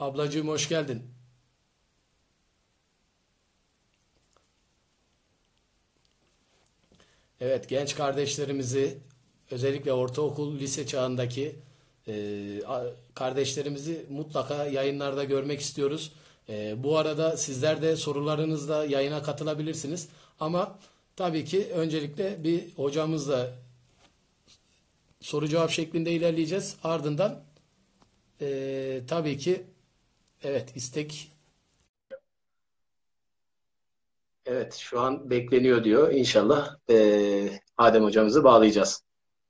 Ablacığım hoş geldin. Evet, genç kardeşlerimizi özellikle ortaokul, lise çağındaki kardeşlerimizi mutlaka yayınlarda görmek istiyoruz. Bu arada sizler de sorularınızla yayına katılabilirsiniz. Ama tabii ki öncelikle bir hocamızla soru cevap şeklinde ilerleyeceğiz. Ardından tabii ki evet istek. Evet, şu an bekleniyor diyor. İnşallah Adem hocamızı bağlayacağız.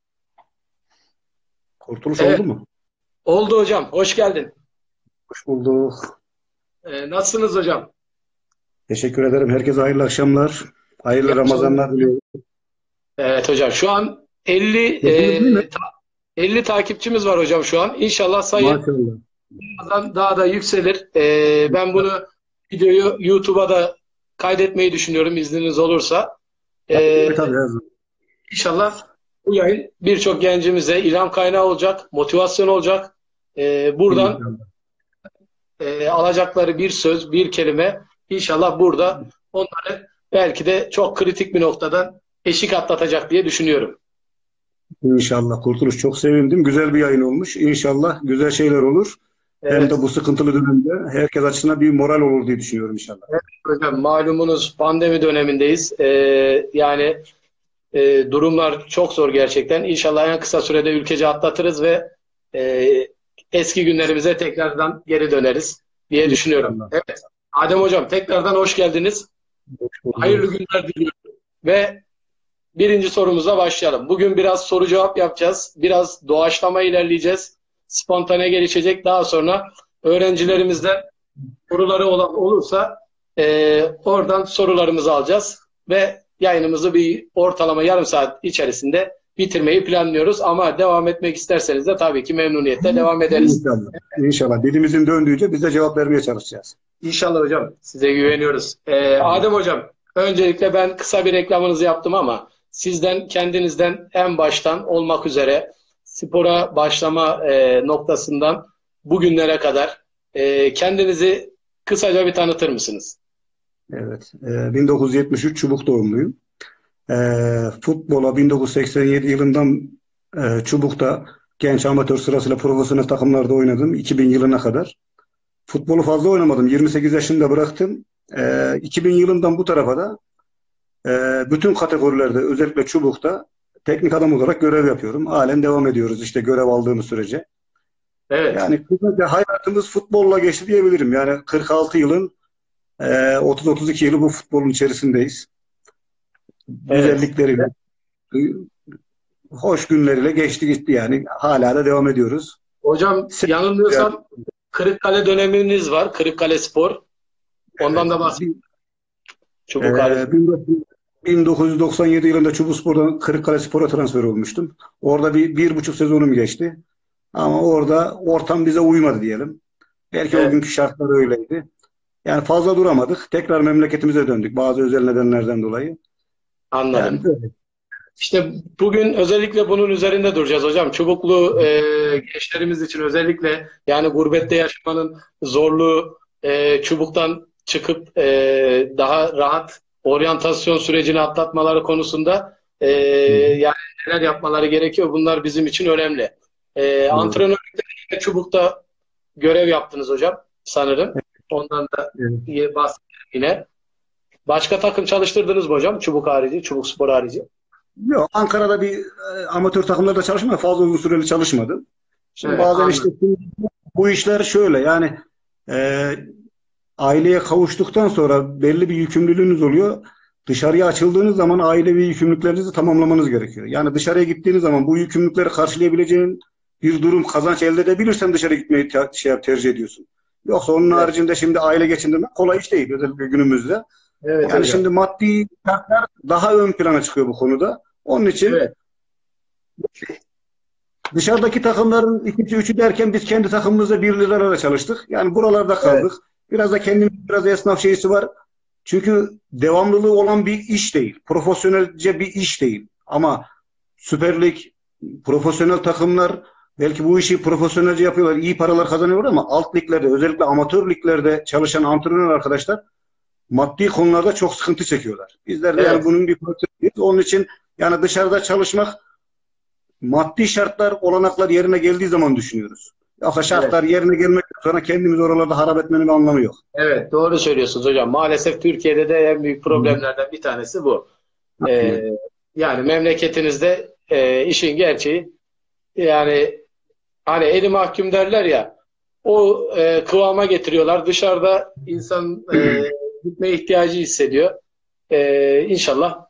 Kurtuluş Evet, oldu mu? oldu hocam. Hoş geldin. Hoş bulduk. Nasılsınız hocam? Teşekkür ederim. Herkese hayırlı akşamlar. İyi Hayırlı akşamlar. Ramazanlar diliyorum. Evet hocam. Şu an 50 Sesimiz değil mi? 50 takipçimiz var hocam şu an. İnşallah sayı Maşallah. daha da yükselir. Ben bunu videoyu YouTube'a da kaydetmeyi düşünüyorum izniniz olursa. E, Tabii tabii. Her zaman. İnşallah bu yayın birçok gencimize ilham kaynağı olacak, motivasyon olacak. Buradan İnşallah. alacakları bir söz, bir kelime inşallah burada onları belki de çok kritik bir noktadan eşik atlatacak diye düşünüyorum. İnşallah. Kurtuluş çok sevindim. Güzel bir yayın olmuş. İnşallah güzel şeyler olur. Hem de Evet, bu sıkıntılı dönemde herkes açısından bir moral olur diye düşünüyorum inşallah. evet hocam malumunuz pandemi dönemindeyiz. Yani durumlar çok zor gerçekten. İnşallah en kısa sürede ülkece atlatırız ve e, eski günlerimize tekrardan geri döneriz diye düşünüyorum. İnşallah. Evet, Adem hocam tekrardan hoş geldiniz. Hoş Hayırlı bulduk. günler diliyorum. Ve birinci sorumuza başlayalım. Bugün biraz soru cevap yapacağız. Biraz doğaçlama ilerleyeceğiz. Spontane gelişecek. Daha sonra öğrencilerimizden soruları olan olursa oradan sorularımızı alacağız. Ve yayınımızı bir ortalama yarım saat içerisinde bitirmeyi planlıyoruz. Ama devam etmek isterseniz de tabii ki memnuniyetle devam ederiz. İnşallah. İnşallah. Dilimizin döndüğünce biz de cevap vermeye çalışacağız. İnşallah hocam. Size güveniyoruz. Adem hocam, öncelikle ben kısa bir reklamınızı yaptım ama sizden kendinizden en baştan olmak üzere spora başlama noktasından bugünlere kadar kendinizi kısaca bir tanıtır mısınız? Evet. 1973 Çubuk doğumluyum. Futbola 1987 yılından Çubuk'ta genç amatör sırasıyla profesyonel takımlarda oynadım 2000 yılına kadar. Futbolu fazla oynamadım. 28 yaşında bıraktım. 2000 yılından bu tarafa da bütün kategorilerde özellikle Çubuk'ta teknik adam olarak görev yapıyorum. Halen devam ediyoruz işte görev aldığımız sürece. Evet. Yani kısaca hayatımız futbolla geçti diyebilirim. Yani 46 yılın 30-32 yılı bu futbolun içerisindeyiz. Evet. Güzellikleriyle, hoş günleriyle geçti gitti yani. Hala da devam ediyoruz. Hocam yanılmıyorsam Kırıkkale döneminiz var. Kırıkkale Spor. Ondan Evet. da bahsedin. Çubuk harici. Ee, 1997 yılında Çubukspor'dan Kırıkkalespor'a transfer olmuştum. Orada bir buçuk sezonum geçti. Ama orada ortam bize uymadı diyelim. Belki o Evet. günkü şartlar öyleydi. Yani fazla duramadık. Tekrar memleketimize döndük bazı özel nedenlerden dolayı. Anladım. Yani böyle. İşte bugün özellikle bunun üzerinde duracağız hocam. Çubuklu gençlerimiz için özellikle yani gurbette yaşamanın zorluğu, çubuktan çıkıp daha rahat oryantasyon sürecini atlatmaları konusunda Hı hı. yani neler yapmaları gerekiyor. Bunlar bizim için önemli. Doğru. Antrenörlükte yine çubukta görev yaptınız hocam sanırım. Ondan da Evet. bahsedelim yine. Başka takım çalıştırdınız mı hocam? Çubuk harici, çubuk spor harici. Yok, Ankara'da bir amatör takımlarda çalışmadım. Fazla uzun süreli çalışmadım. Şimdi Evet, bazen işte anladım. bu işler şöyle yani e, aileye kavuştuktan sonra belli bir yükümlülüğünüz oluyor. Dışarıya açıldığınız zaman ailevi yükümlülüklerinizi tamamlamanız gerekiyor. Yani dışarıya gittiğiniz zaman bu yükümlülükleri karşılayabileceğin bir durum kazanç elde edebilirsen dışarı gitmeyi tercih ediyorsun. Yoksa onun Evet, haricinde şimdi aile geçindirmek kolay iş değil özellikle günümüzde. evet Yani hocam. şimdi maddi şartlar daha ön plana çıkıyor bu konuda. Onun için Evet, dışarıdaki takımların ikisi üçü derken biz kendi takımımızda bir liralara çalıştık. Yani buralarda evet, kaldık. Biraz da kendimiz biraz esnaf şeysi var. Çünkü devamlılığı olan bir iş değil. Profesyonelce bir iş değil. Ama Süper Lig, profesyonel takımlar, belki bu işi profesyonelce yapıyorlar, iyi paralar kazanıyorlar ama alt liglerde, özellikle amatör liglerde çalışan antrenör arkadaşlar maddi konularda çok sıkıntı çekiyorlar. Bizler de yani Evet. bunun bir parçasıyız. Onun için yani dışarıda çalışmak maddi şartlar, olanaklar yerine geldiği zaman düşünüyoruz. Yoksa Evet. şartlar yerine gelmekten sonra kendimizi oralarda harap etmenin bir anlamı yok. Evet. Doğru söylüyorsunuz hocam. Maalesef Türkiye'de de en büyük problemlerden bir tanesi bu. Ee, Aynen. Yani memleketinizde işin gerçeği, yani hani eli mahkum derler ya, o kıvama getiriyorlar. Dışarıda insan gitme ihtiyacı hissediyor. İnşallah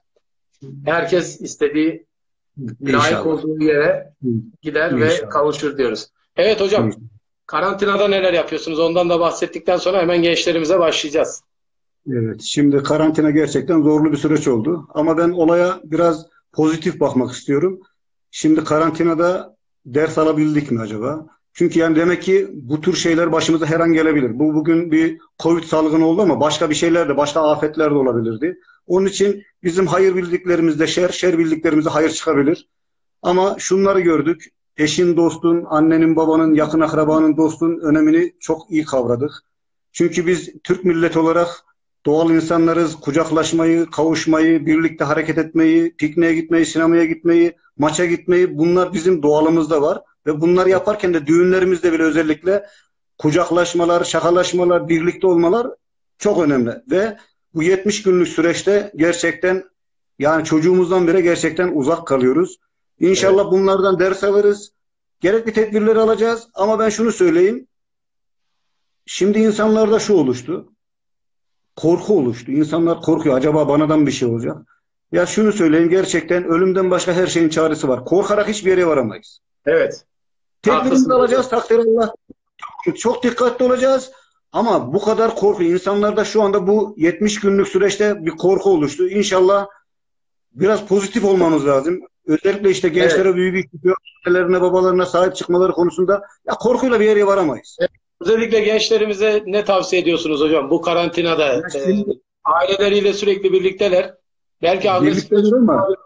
herkes istediği, layık İnşallah. olduğu yere gider ve İnşallah. kavuşur diyoruz. Evet hocam, karantinada neler yapıyorsunuz? Ondan da bahsettikten sonra hemen gençlerimize başlayacağız. Evet, şimdi karantina gerçekten zorlu bir süreç oldu. Ama ben olaya biraz pozitif bakmak istiyorum. Şimdi karantinada ders alabildik mi acaba? Çünkü yani demek ki bu tür şeyler başımıza her an gelebilir. Bu bugün bir Covid salgını oldu ama başka bir şeyler de, başka afetler de olabilirdi. Onun için bizim hayır bildiklerimizde şer, şer bildiklerimizde hayır çıkabilir. Ama şunları gördük. Eşin, dostun, annenin, babanın, yakın akrabanın, dostun önemini çok iyi kavradık. Çünkü biz Türk milleti olarak doğal insanlarız. Kucaklaşmayı, kavuşmayı, birlikte hareket etmeyi, pikniğe gitmeyi, sinemaya gitmeyi, maça gitmeyi, bunlar bizim doğalımızda var. Ve bunları yaparken de düğünlerimizde bile özellikle kucaklaşmalar, şakalaşmalar, birlikte olmalar çok önemli. Ve bu 70 günlük süreçte gerçekten yani çocuğumuzdan bile gerçekten uzak kalıyoruz. Evet. İnşallah bunlardan ders alırız. Gerekli tedbirleri alacağız. Ama ben şunu söyleyeyim. Şimdi insanlarda şu oluştu. Korku oluştu. İnsanlar korkuyor. Acaba banadan bir şey olacak. Ya şunu söyleyeyim. Gerçekten ölümden başka her şeyin çaresi var. Korkarak hiçbir yere varamayız. Evet. Tedbirimizi Haklısınız hocam. alacağız. Takdir Allah. Çok dikkatli olacağız. Ama bu kadar korku. İnsanlarda şu anda bu 70 günlük süreçte bir korku oluştu. İnşallah biraz pozitif olmamız lazım. Özellikle işte Evet. gençlere büyük iş tutuyor. Annelerine, babalarına sahip çıkmaları konusunda ya korkuyla bir yere varamayız. Evet. Özellikle gençlerimize ne tavsiye ediyorsunuz hocam? Bu karantinada Ya şimdi aileleriyle sürekli birlikteler. Belki birlikteler agresifleşme ama olabilir.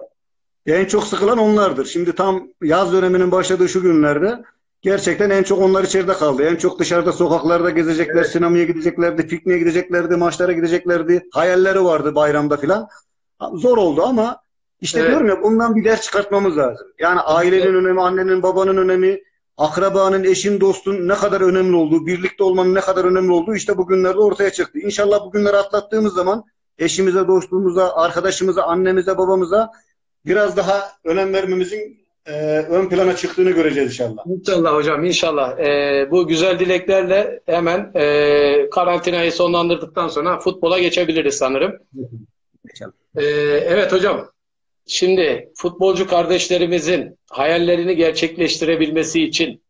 en çok sıkılan onlardır. Şimdi tam yaz döneminin başladığı şu günlerde gerçekten en çok onlar içeride kaldı. En çok dışarıda sokaklarda gezecekler, Evet. sinemaya gideceklerdi, pikniğe gideceklerdi, maçlara gideceklerdi. Hayalleri vardı bayramda filan. Zor oldu ama işte diyorum Evet. ya bundan bir ders çıkartmamız lazım. Yani ailenin önemi, annenin, babanın önemi, akrabanın, eşin, dostun ne kadar önemli olduğu, birlikte olmanın ne kadar önemli olduğu işte bugünlerde ortaya çıktı. İnşallah bugünleri atlattığımız zaman eşimize, dostluğumuza, arkadaşımıza, annemize, babamıza biraz daha önem vermemizin ön plana çıktığını göreceğiz inşallah. İnşallah hocam, inşallah. Bu güzel dileklerle hemen karantinayı sonlandırdıktan sonra futbola geçebiliriz sanırım. İnşallah. Evet hocam. Şimdi futbolcu kardeşlerimizin hayallerini gerçekleştirebilmesi için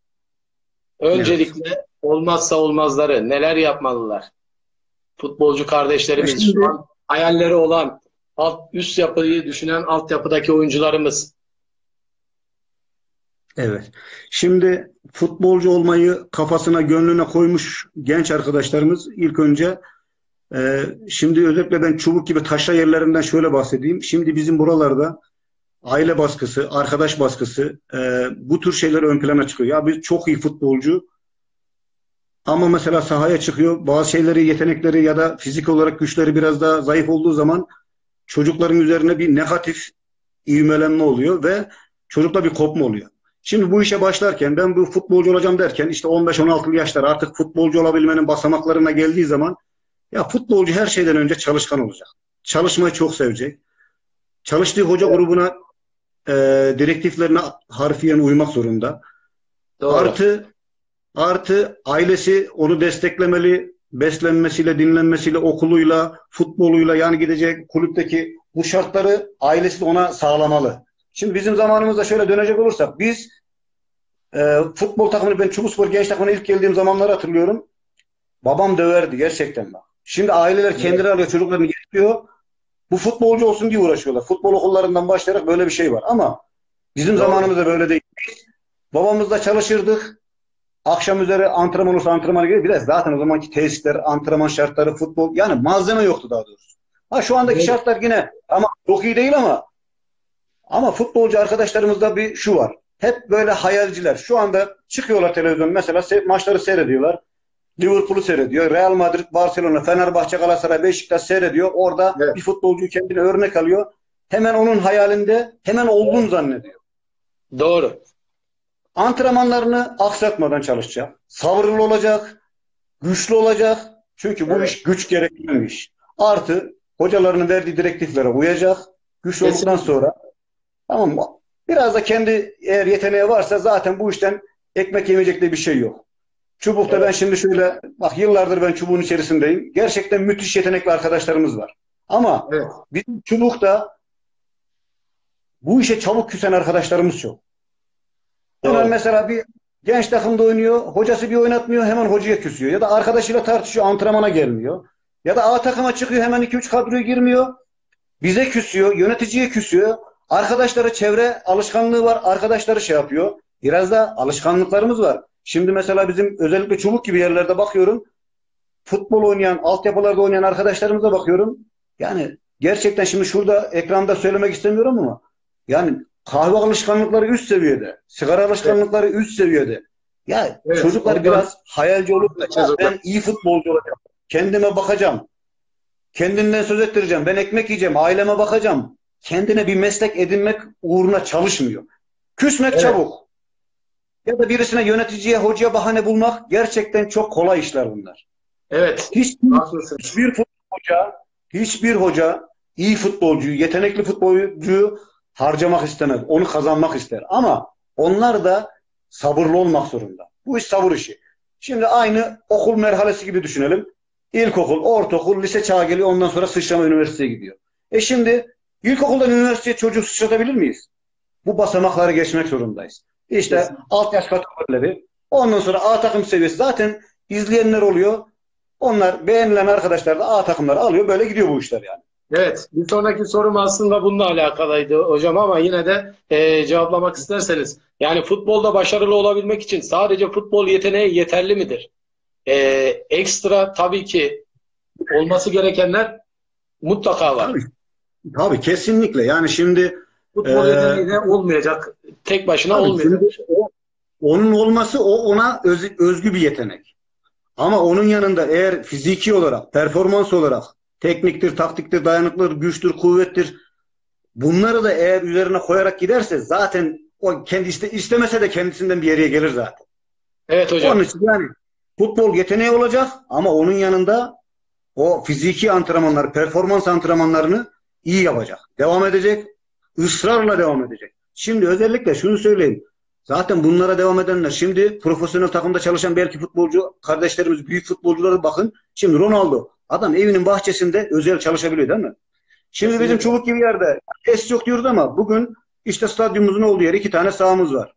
Evet. öncelikle olmazsa olmazları neler yapmalılar? Futbolcu Ya kardeşlerimiz, şu şimdi an hayalleri olan üst yapıyı düşünen altyapıdaki oyuncularımız. evet. Şimdi futbolcu olmayı kafasına, gönlüne koymuş genç arkadaşlarımız ilk önce şimdi özellikle ben Çubuk gibi taşra yerlerinden şöyle bahsedeyim. Şimdi bizim buralarda aile baskısı, arkadaş baskısı bu tür şeyler ön plana çıkıyor. Ya biz çok iyi futbolcu ama mesela sahaya çıkıyor. Bazı şeyleri, yetenekleri ya da fizik olarak güçleri biraz daha zayıf olduğu zaman çocukların üzerine bir negatif ivmelenme oluyor ve çocukla bir kopma oluyor. Şimdi bu işe başlarken ben bu futbolcu olacağım derken işte 15-16 yaşlar artık futbolcu olabilmenin basamaklarına geldiği zaman ya futbolcu her şeyden önce çalışkan olacak. Çalışmayı çok sevecek. Çalıştığı hoca Evet, grubuna e, direktiflerine harfiyen uymak zorunda. doğru. Artı ailesi onu desteklemeli, beslenmesiyle, dinlenmesiyle, okuluyla, futboluyla yani gidecek kulüpteki bu şartları ailesi de ona sağlamalı. Şimdi bizim zamanımızda şöyle dönecek olursak biz futbol takımını ben Çubukspor genç takımına ilk geldiğim zamanları hatırlıyorum. Babam döverdi gerçekten bak. Şimdi aileler Evet, kendileri alıyor çocuklarını getiriyor. Bu futbolcu olsun diye uğraşıyorlar. Futbol okullarından başlayarak böyle bir şey var. Ama bizim doğru. zamanımızda böyle değil. Babamızla çalışırdık. Akşam üzeri antrenman olursa antrenmana gidiyor. Bir de zaten o zamanki tesisler, antrenman şartları, futbol yani malzeme yoktu daha doğrusu. Ha şu andaki şartlar yine ama çok iyi değil ama futbolcu arkadaşlarımızda bir şu var. hep böyle hayalciler. Şu anda çıkıyorlar televizyon mesela maçları seyrediyorlar. Liverpool'u seyrediyor. Real Madrid, Barcelona, Fenerbahçe, Galatasaray, Beşiktaş seyrediyor. Orada Evet. bir futbolcuyu kendine örnek alıyor. Hemen onun hayalinde hemen olduğunu zannediyor. Doğru. Antrenmanlarını aksatmadan çalışacak. Sabırlı olacak. Güçlü olacak. Çünkü bu Evet. iş güç gerektiren bir iş. Artı hocalarının verdiği direktiflere uyacak. Güçlü olduktan Kesinlikle. sonra tamam mı? Biraz da kendi eğer yeteneği varsa zaten bu işten ekmek yemeyecek de bir şey yok. Çubuk'ta ben Evet. şimdi şöyle bak yıllardır ben çubuğun içerisindeyim. Gerçekten müthiş yetenekli arkadaşlarımız var. Ama Evet. bizim Çubuk'ta bu işe çabuk küsen arkadaşlarımız çok. Hemen Doğru. mesela bir genç takımda oynuyor, hocası bir oynatmıyor, hemen hocaya küsüyor. Ya da arkadaşıyla tartışıyor, antrenmana gelmiyor. Ya da A takıma çıkıyor, hemen 2-3 kadroya girmiyor. Bize küsüyor, yöneticiye küsüyor. Arkadaşları çevre alışkanlığı var, arkadaşları şey yapıyor. Biraz da alışkanlıklarımız var. Şimdi mesela bizim özellikle Çubuk gibi yerlerde bakıyorum. Futbol oynayan, altyapılarda oynayan arkadaşlarımıza bakıyorum. Yani gerçekten şimdi şurada ekranda söylemek istemiyorum ama yani kahve alışkanlıkları üst seviyede, sigara Evet. alışkanlıkları üst seviyede. Ya Evet. çocuklar Oradan biraz hayalci olup da kaçacağız ya hocam. ben iyi futbolcu olacağım. Kendime bakacağım. Kendimden söz ettireceğim. Ben ekmek yiyeceğim. Aileme bakacağım. Kendine bir meslek edinmek uğruna çalışmıyor. Küsmek Evet. çabuk. Ya da birisine yöneticiye, hocaya bahane bulmak gerçekten çok kolay işler bunlar. Evet. Hiçbir, Haklısınız. hiçbir hoca, hiçbir hoca iyi futbolcuyu, yetenekli futbolcuyu harcamak istemez. Onu kazanmak ister. Ama onlar da sabırlı olmak zorunda. Bu iş sabır işi. Şimdi aynı okul merhalesi gibi düşünelim. İlkokul, ortaokul, lise çağı geliyor. Ondan sonra sıçrama üniversiteye gidiyor. Şimdi ilkokuldan üniversiteye çocuğu sıçratabilir miyiz? Bu basamakları geçmek zorundayız. İşte Kesinlikle. alt yaş kategorileri. Ondan sonra A takım seviyesi. Zaten izleyenler oluyor. Onlar beğenilen arkadaşlar da A takımları alıyor. Böyle gidiyor bu işler yani. Evet. Bir sonraki sorum aslında bununla alakalıydı hocam ama yine de cevaplamak isterseniz. Yani futbolda başarılı olabilmek için sadece futbol yeteneği yeterli midir? E, Ekstra tabii ki olması gerekenler mutlaka var. Tabii, tabii kesinlikle. Yani şimdi e, Futbol yeteneği de olmayacak. Tek başına tabii olmayacak şimdi bir şey. onun olması ona özgü bir yetenek. Ama onun yanında eğer fiziki olarak, performans olarak, tekniktir, taktiktir, dayanıklıdır, güçtür, kuvvettir, bunları da eğer üzerine koyarak giderse zaten o kendi istemese de kendisinden bir yere gelir zaten. Evet Onun hocam. için yani futbol yeteneği olacak ama onun yanında o fiziki antrenmanları, performans antrenmanlarını iyi yapacak. Devam edecek, ısrarla devam edecek. Şimdi özellikle şunu söyleyeyim. Zaten bunlara devam edenler şimdi profesyonel takımda çalışan belki futbolcu kardeşlerimiz, büyük futbolculara bakın. Şimdi Ronaldo adam evinin bahçesinde özel çalışabiliyor değil mi? Şimdi bizim Kesinlikle. Çubuk gibi yerde es yok diyoruz ama bugün işte stadyumumuzun olduğu yer 2 tane sahamız var.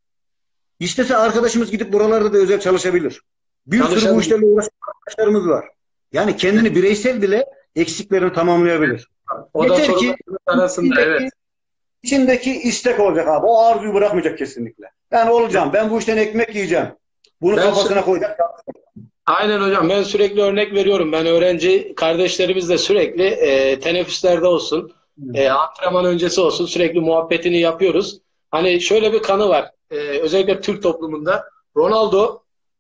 İstese arkadaşımız gidip buralarda da özel çalışabilir. Bir sürü bu Çalışabilir. işlerle uğraşan arkadaşlarımız var. Yani kendini bireysel bile eksiklerini tamamlayabilir. O da Yeter ki sorularımız arasında. Evet. içindeki, içindeki istek olacak abi. O arzuyu bırakmayacak kesinlikle. Ben olacağım. Ben bu işten ekmek yiyeceğim. Bunu Ben kafasına koyacak. Aynen hocam. Ben sürekli örnek veriyorum. Ben öğrenci kardeşlerimizle sürekli teneffüslerde olsun, antrenman öncesi olsun sürekli muhabbetini yapıyoruz. Hani şöyle bir kanı var. Özellikle Türk toplumunda. Ronaldo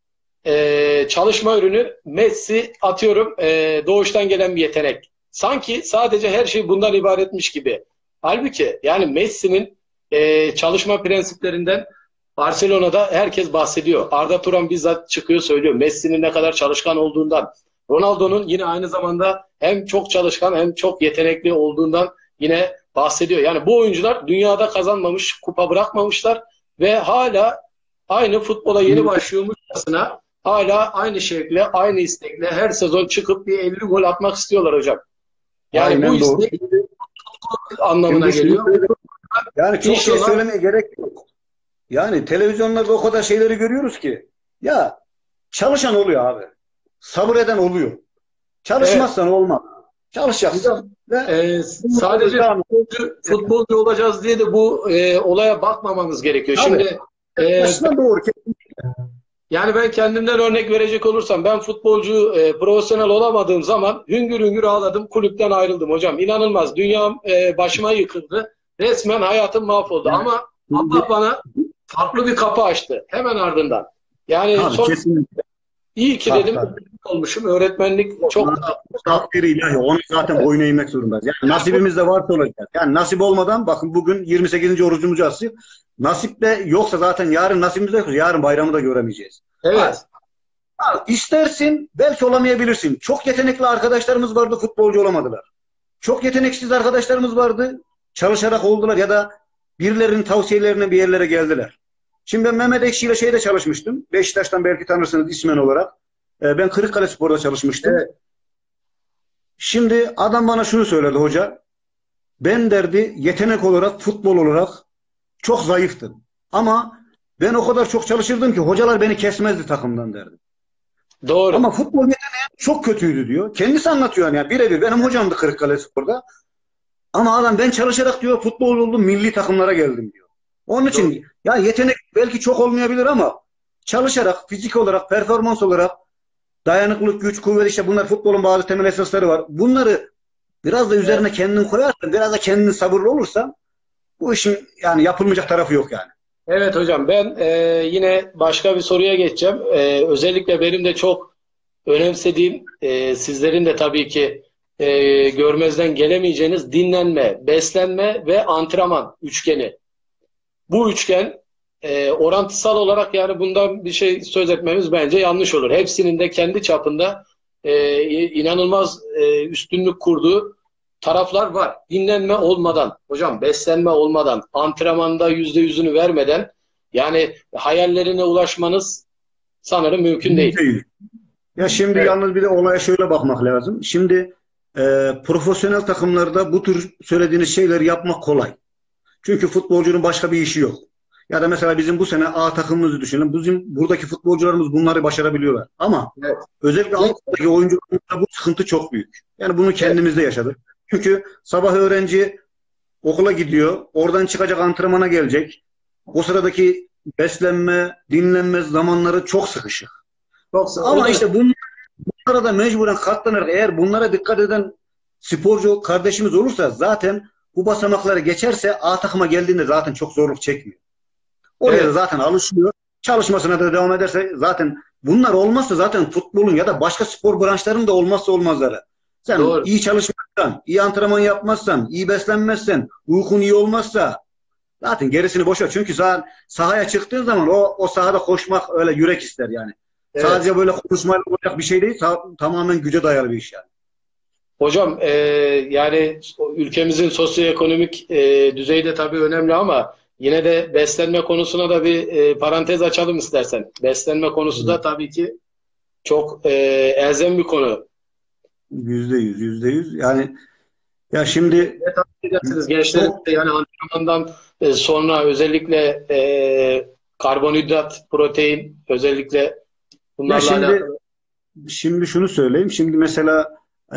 çalışma ürünü, Messi atıyorum doğuştan gelen bir yetenek. Sanki sadece her şey bundan ibaretmiş gibi. Halbuki yani Messi'nin çalışma prensiplerinden Barcelona'da herkes bahsediyor. Arda Turan bizzat çıkıyor söylüyor. Messi'nin ne kadar çalışkan olduğundan. Ronaldo'nun yine aynı zamanda hem çok çalışkan hem çok yetenekli olduğundan yine bahsediyor. Yani bu oyuncular dünyada kazanmamış, kupa bırakmamışlar ve hala aynı futbola yeni başlıyormuşçasına hala aynı şekilde, aynı istekle her sezon çıkıp bir 50 gol atmak istiyorlar hocam. Yani bu Aynen doğru. istek anlamına Şimdi şunu geliyor. söyle. Yani çok şey İnşallah. söylemeye gerek yok. Yani televizyonlarda o kadar şeyleri görüyoruz ki. Ya çalışan oluyor abi. Sabır eden oluyor. Evet. Çalışmazsan olmaz. Çalışacaksın. Hocam Ve sadece devam futbolcu olacağız diye de bu olaya bakmamamız gerekiyor. Tabii. Şimdi e, Aslında doğru. yani ben kendimden örnek verecek olursam ben futbolcu profesyonel olamadığım zaman hüngür hüngür ağladım. Kulüpten ayrıldım hocam. İnanılmaz. Dünyam başıma yıkıldı. Resmen hayatım mahvoldu. Yani Ama şimdi, Allah bana farklı bir kapı açtı hemen ardından. Yani Tabii kesinlikle. iyi ki Tabii, dedim tabii. olmuşum. Öğretmenlik çok da Takdiri ilahi. Onu zaten boyun eğmek zorundayız. Yani nasibimiz de varsa olacak. Yani nasip olmadan bakın bugün 28. orucumuzu açtık. Nasip de yoksa zaten yarın nasibimiz de yoksa yarın bayramı da göremeyeceğiz. Ha, evet. istersin belki olamayabilirsin. Çok yetenekli arkadaşlarımız vardı futbolcu olamadılar. Çok yeteneksiz arkadaşlarımız vardı. Çalışarak oldular ya da birilerinin tavsiyelerine bir yerlere geldiler. Şimdi ben Mehmet Ekşi ile şeyde çalışmıştım. Beşiktaş'tan belki tanırsınız ismen olarak. Ben Kırıkkalespor'da çalışmıştım. Evet. Şimdi adam bana şunu söyledi hoca. Ben derdi yetenek olarak, futbol olarak çok zayıftım. Ama ben o kadar çok çalışırdım ki hocalar beni kesmezdi takımdan derdi. Ama Doğru. futbol yeteneğim çok kötüydü diyor. Kendisi anlatıyor yani birebir. Benim hocamdı Kırıkkalespor'da. Ama adam ben çalışarak diyor futbol oldum milli takımlara geldim diyor. Onun Doğru. için ya yetenek belki çok olmayabilir ama çalışarak, fizik olarak, performans olarak dayanıklılık, güç, kuvvet işte bunlar futbolun bazı temel esasları var. Bunları biraz da Evet. üzerine kendin koyarsan, biraz da kendin sabırlı olursan bu işin yani yapılmayacak tarafı yok yani. Evet hocam ben yine başka bir soruya geçeceğim. Özellikle benim de çok önemsediğim sizlerin de tabii ki görmezden gelemeyeceğiniz dinlenme, beslenme ve antrenman üçgeni. Bu üçgen orantısal olarak yani bundan bir şey söz etmemiz bence yanlış olur. Hepsinin de kendi çapında inanılmaz üstünlük kurduğu taraflar var. Dinlenme olmadan, hocam beslenme olmadan, antrenmanda %100'ünü vermeden yani hayallerine ulaşmanız sanırım mümkün değil. %100. Ya şimdi Evet, yalnız bir de olaya şöyle bakmak lazım. Şimdi profesyonel takımlarda bu tür söylediğiniz şeyleri yapmak kolay. Çünkü futbolcunun başka bir işi yok. Ya da mesela bizim bu sene A takımımızı düşünelim. Bizim buradaki futbolcularımız bunları başarabiliyorlar. Ama evet, özellikle Avrupa'daki oyuncularımızda bu sıkıntı çok büyük. Yani bunu evet, kendimizde yaşadık. Çünkü sabah öğrenci okula gidiyor. Oradan çıkacak antrenmana gelecek. O sıradaki beslenme, dinlenme zamanları çok sıkışık. o Ama da işte bunlara da mecburen katlanarak eğer bunlara dikkat eden sporcu kardeşimiz olursa zaten bu basamakları geçerse A takıma geldiğinde zaten çok zorluk çekmiyor. Oraya da evet, zaten alışıyor. Çalışmasına da devam ederse zaten bunlar olmazsa zaten futbolun ya da başka spor branşlarının da olmazsa olmazları. Sen doğru. iyi çalışmazsan, iyi antrenman yapmazsan, iyi beslenmezsen, uykun iyi olmazsa zaten gerisini boş ver. Çünkü sahaya çıktığın zaman o sahada koşmak öyle yürek ister yani. Evet. Sadece böyle konuşmayla olacak bir şey değil. Tamamen güce dayalı bir iş yani. Hocam yani ülkemizin sosyoekonomik düzeyi de tabii önemli ama yine de beslenme konusuna da bir parantez açalım istersen. Beslenme konusu da tabii ki çok elzem bir konu. %100, %100. Yani ya şimdi Ne tavsiye edersiniz gençlerimize çok yani antrenmandan sonra özellikle karbonhidrat, protein özellikle ya bunlarla şimdi alakalı. Şimdi şunu söyleyeyim. Şimdi mesela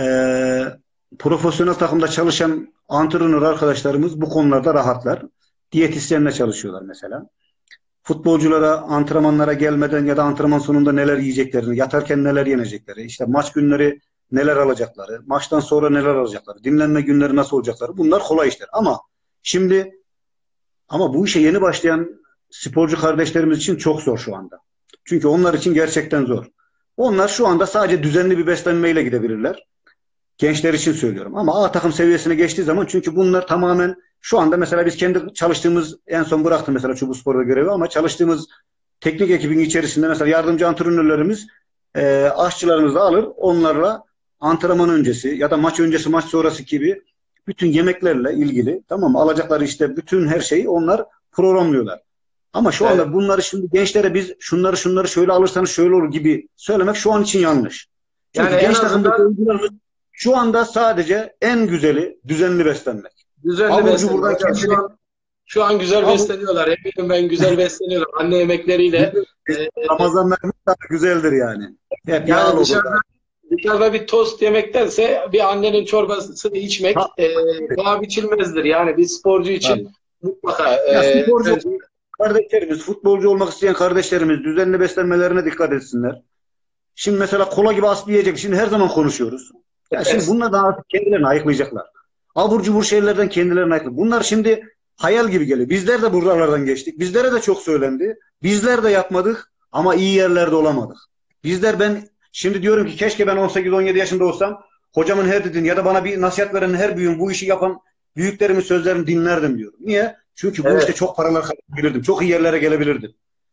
profesyonel takımda çalışan antrenör arkadaşlarımız bu konularda rahatlar. Diyetisyenle çalışıyorlar mesela. Futbolculara antrenmanlara gelmeden ya da antrenman sonunda neler yiyeceklerini, yatarken neler yenecekleri, işte maç günleri neler alacakları, maçtan sonra neler alacakları, dinlenme günleri nasıl olacakları bunlar kolay işler. Şimdi ama bu işe yeni başlayan sporcu kardeşlerimiz için çok zor şu anda. Çünkü onlar için gerçekten zor. Onlar şu anda sadece düzenli bir beslenmeyle gidebilirler. Gençler için söylüyorum. Ama A takım seviyesine geçtiği zaman çünkü bunlar tamamen şu anda mesela biz kendi çalıştığımız en son bıraktım mesela Çubuspor'da görevi ama çalıştığımız teknik ekibin içerisinde mesela yardımcı antrenörlerimiz aşçılarımızı da alır. Onlarla antrenman öncesi ya da maç öncesi maç sonrası gibi bütün yemeklerle ilgili tamam mı? Alacakları işte bütün her şeyi onlar programlıyorlar. Ama şu Evet. anda bunları şimdi gençlere biz şunları şöyle alırsanız şöyle olur gibi söylemek şu an için yanlış. Yani Çünkü en genç takımdaki azından oyuncularımız şu anda sadece en güzeli düzenli beslenmek. düzenli Abur besleniyor. cuburdan Hocam kendini şu an güzel abur, besleniyorlar. Eminim ben güzel besleniyorum. Anne yemekleriyle. Ramazanlarımız daha güzeldir yani. Hep Yani yağlı olur. dışarıda bir tost yemektense bir annenin çorbasını içmek Ha, daha biçilmezdir. Yani bir sporcu için tabii. mutlaka Ya sporcu bence kardeşlerimiz, futbolcu olmak isteyen kardeşlerimiz düzenli beslenmelerine dikkat etsinler. Şimdi mesela kola gibi aslı yiyecek. Şimdi her zaman konuşuyoruz. Ya şimdi evet, bunlar da artık kendilerini ayıklayacaklar. Abur cubur şeylerden kendilerini ayıklayacaklar. Bunlar şimdi hayal gibi geliyor. Bizler de buralardan geçtik. Bizlere de çok söylendi. Bizler de yapmadık ama iyi yerlerde olamadık. Ben şimdi diyorum ki keşke ben 18-17 yaşında olsam, hocamın her dediğini ya da bana bir nasihat veren her büyüğün, bu işi yapan büyüklerimin sözlerini dinlerdim diyorum. Niye? Çünkü bu işte Evet. çok paralar kazanabilirdim. Çok iyi yerlere gelebilirdim.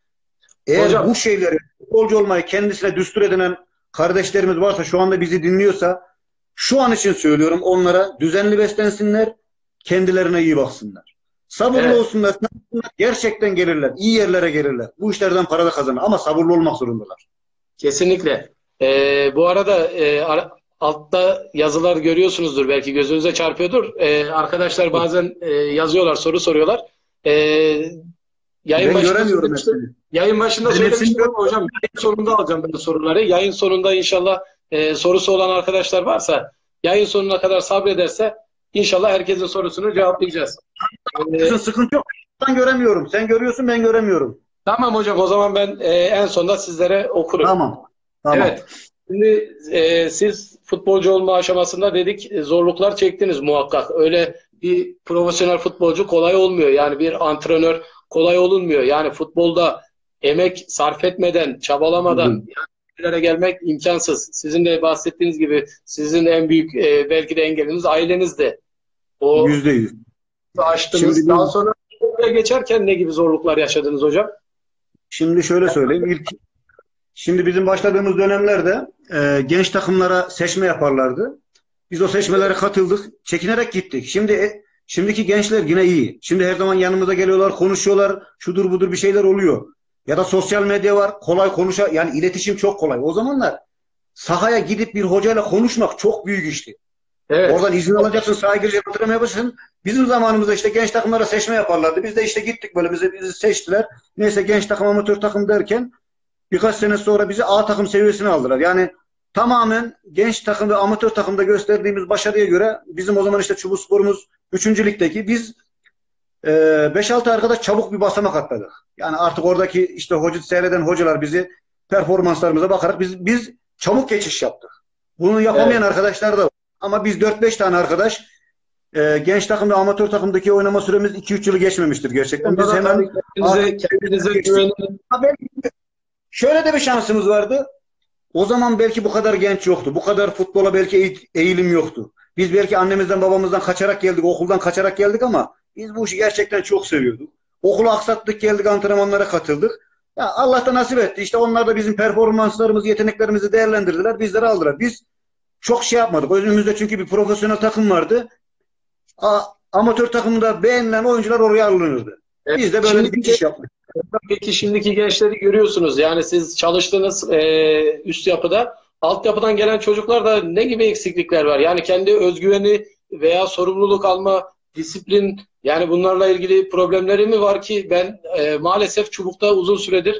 Eğer bu Hocam, şeyleri, futbolcu olmayı kendisine düstur edinen kardeşlerimiz varsa, şu anda bizi dinliyorsa, şu an için söylüyorum, onlara düzenli beslensinler, kendilerine iyi baksınlar. Sabırlı evet. olsunlar, gerçekten gelirler, iyi yerlere gelirler. Bu işlerden para da kazanır ama sabırlı olmak zorundalar. Kesinlikle. Bu arada altta yazılar görüyorsunuzdur, belki gözünüze çarpıyordur. Arkadaşlar bazen yazıyorlar, soru soruyorlar. Ee, Yayın Ben başında göremiyorum söylemiştim. hepsini. Yayın başında Ben hepsini söylemiştim ama hocam yayın sonunda alacağım ben soruları. Yayın sonunda inşallah sorusu olan arkadaşlar varsa, yayın sonuna kadar sabrederse inşallah herkesin sorusunu cevaplayacağız. E, göremiyorum. Sıkıntı yok. Ben göremiyorum. Sen görüyorsun, ben göremiyorum. tamam hocam, o zaman ben en sonunda sizlere okurum. Tamam. Tamam. Evet. Şimdi siz futbolcu olma aşamasında dedik, zorluklar çektiniz muhakkak. Öyle bir profesyonel futbolcu kolay olmuyor. Yani bir antrenör kolay olunmuyor. Yani futbolda emek sarf etmeden, Hı çabalamadan hı. yani yerlere gelmek imkansız. Sizin de bahsettiğiniz gibi sizin en büyük belki de engeliniz ailenizde. O %100. Şimdi aştınız. Daha biz sonra oraya geçerken ne gibi zorluklar yaşadınız hocam? şimdi şöyle söyleyeyim. Şimdi bizim başladığımız dönemlerde genç takımlara seçme yaparlardı. Biz o seçmelere katıldık. Çekinerek gittik. Şimdiki gençler yine iyi. Şimdi her zaman yanımıza geliyorlar, konuşuyorlar. Şudur budur bir şeyler oluyor. Ya da sosyal medya var. Kolay yani iletişim çok kolay. O zamanlar sahaya gidip bir hocayla konuşmak çok büyük işti. Evet. Oradan izin alacaksın, sahaya gireceksin, antrenman yapacaksın. Bizim zamanımızda işte genç takımlara seçme yaparlardı. Biz de işte gittik, böyle bizi seçtiler. Neyse, genç takım, amatör takım derken birkaç sene sonra bizi A takım seviyesine aldılar. Yani tamamen genç takım ve amatör takımda gösterdiğimiz başarıya göre bizim o zaman işte Çubukspor'umuz 3. ligdeki, biz 5-6 arkadaş çabuk bir basamak atladık. Yani artık oradaki işte seyreden hocalar bizi, performanslarımıza bakarak biz çabuk geçiş yaptık. Bunu yapamayan Evet. arkadaşlar da var. Ama biz 4-5 tane arkadaş, genç takım ve amatör takımdaki oynama süremiz 2-3 yılı geçmemiştir gerçekten. Onda Biz da tabii hemen A takım kendinize geçtik. güvenin. Şöyle de bir şansımız vardı. O zaman belki bu kadar genç yoktu. Bu kadar futbola belki eğilim yoktu. Biz belki annemizden babamızdan kaçarak geldik, okuldan kaçarak geldik ama biz bu işi gerçekten çok seviyorduk. Okulu aksattık, geldik, antrenmanlara katıldık. Ya Allah da nasip etti. İşte onlar da bizim performanslarımızı, yeteneklerimizi değerlendirdiler. Bizleri aldılar. Biz çok şey yapmadık. Önümüzde çünkü bir profesyonel takım vardı. Amatör takımda beğenilen oyuncular oraya alınırdı. Evet. Biz de böyle bir geçiş yaptık. Peki şimdiki gençleri görüyorsunuz. Yani siz çalıştığınız üst yapıda, altyapıdan gelen çocuklarda ne gibi eksiklikler var? Yani kendi özgüveni veya sorumluluk alma, disiplin, yani bunlarla ilgili problemleri mi var ki ben maalesef Çubuk'ta uzun süredir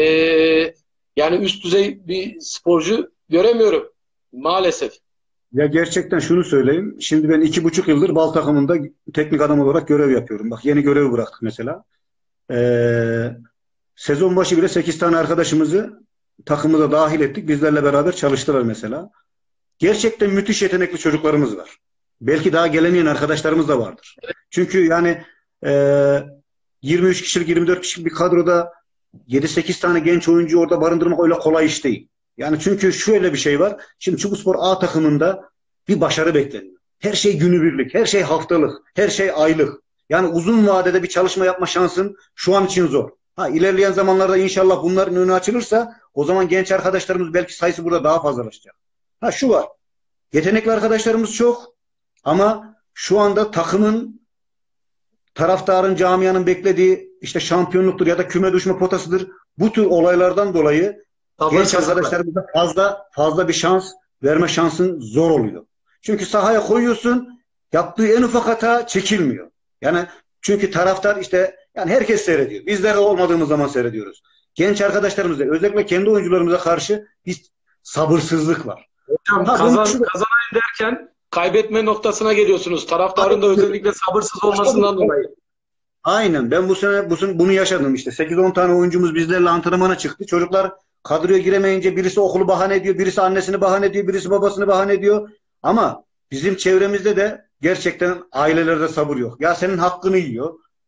yani üst düzey bir sporcu göremiyorum. Maalesef. Ya gerçekten şunu söyleyeyim. Şimdi ben 2,5 yıldır bal takımında teknik adam olarak görev yapıyorum. Bak, yeni görevi bıraktık mesela. Ee, Sezon başı bile 8 tane arkadaşımızı takımımıza dahil ettik. Bizlerle beraber çalıştılar mesela. Gerçekten müthiş yetenekli çocuklarımız var. Belki daha gelemeyen arkadaşlarımız da vardır. Çünkü yani e, 23 kişilik, 24 kişilik bir kadroda 7-8 tane genç oyuncu orada barındırmak öyle kolay iş değil. Yani çünkü şöyle bir şey var. Şimdi Çubukspor A takımında bir başarı bekleniyor. Her şey günübirlik, her şey haftalık, her şey aylık. Yani uzun vadede bir çalışma yapma şansın şu an için zor. Ha, ilerleyen zamanlarda inşallah bunların önü açılırsa o zaman genç arkadaşlarımız belki sayısı burada daha fazlalaşacak. Ha, şu var. Yetenekli arkadaşlarımız çok ama şu anda takımın, taraftarın, camianın beklediği işte şampiyonluktur ya da küme düşme potasıdır. Bu tür olaylardan dolayı genç Sabırsızlıkla. arkadaşlarımıza fazla bir şans verme şansın zor oluyor. Çünkü sahaya koyuyorsun, yaptığı en ufak hata çekilmiyor. Yani çünkü taraftar işte, yani herkes seyrediyor. Bizler de olmadığımız zaman seyrediyoruz. Genç arkadaşlarımıza, özellikle kendi oyuncularımıza karşı bir sabırsızlık var. Hocam Ha, bunu şu kazanayım derken kaybetme noktasına geliyorsunuz. Taraftarın da özellikle sabırsız olmasından dolayı. Aynen. Ben bunu yaşadım işte. 8-10 tane oyuncumuz bizlerle antrenmana çıktı. Çocuklar kadroya giremeyince birisi okulu bahane ediyor, birisi annesini bahane ediyor, birisi babasını bahane ediyor. Ama bizim çevremizde de gerçekten ailelerde sabır yok. Ya senin hakkını yiyor.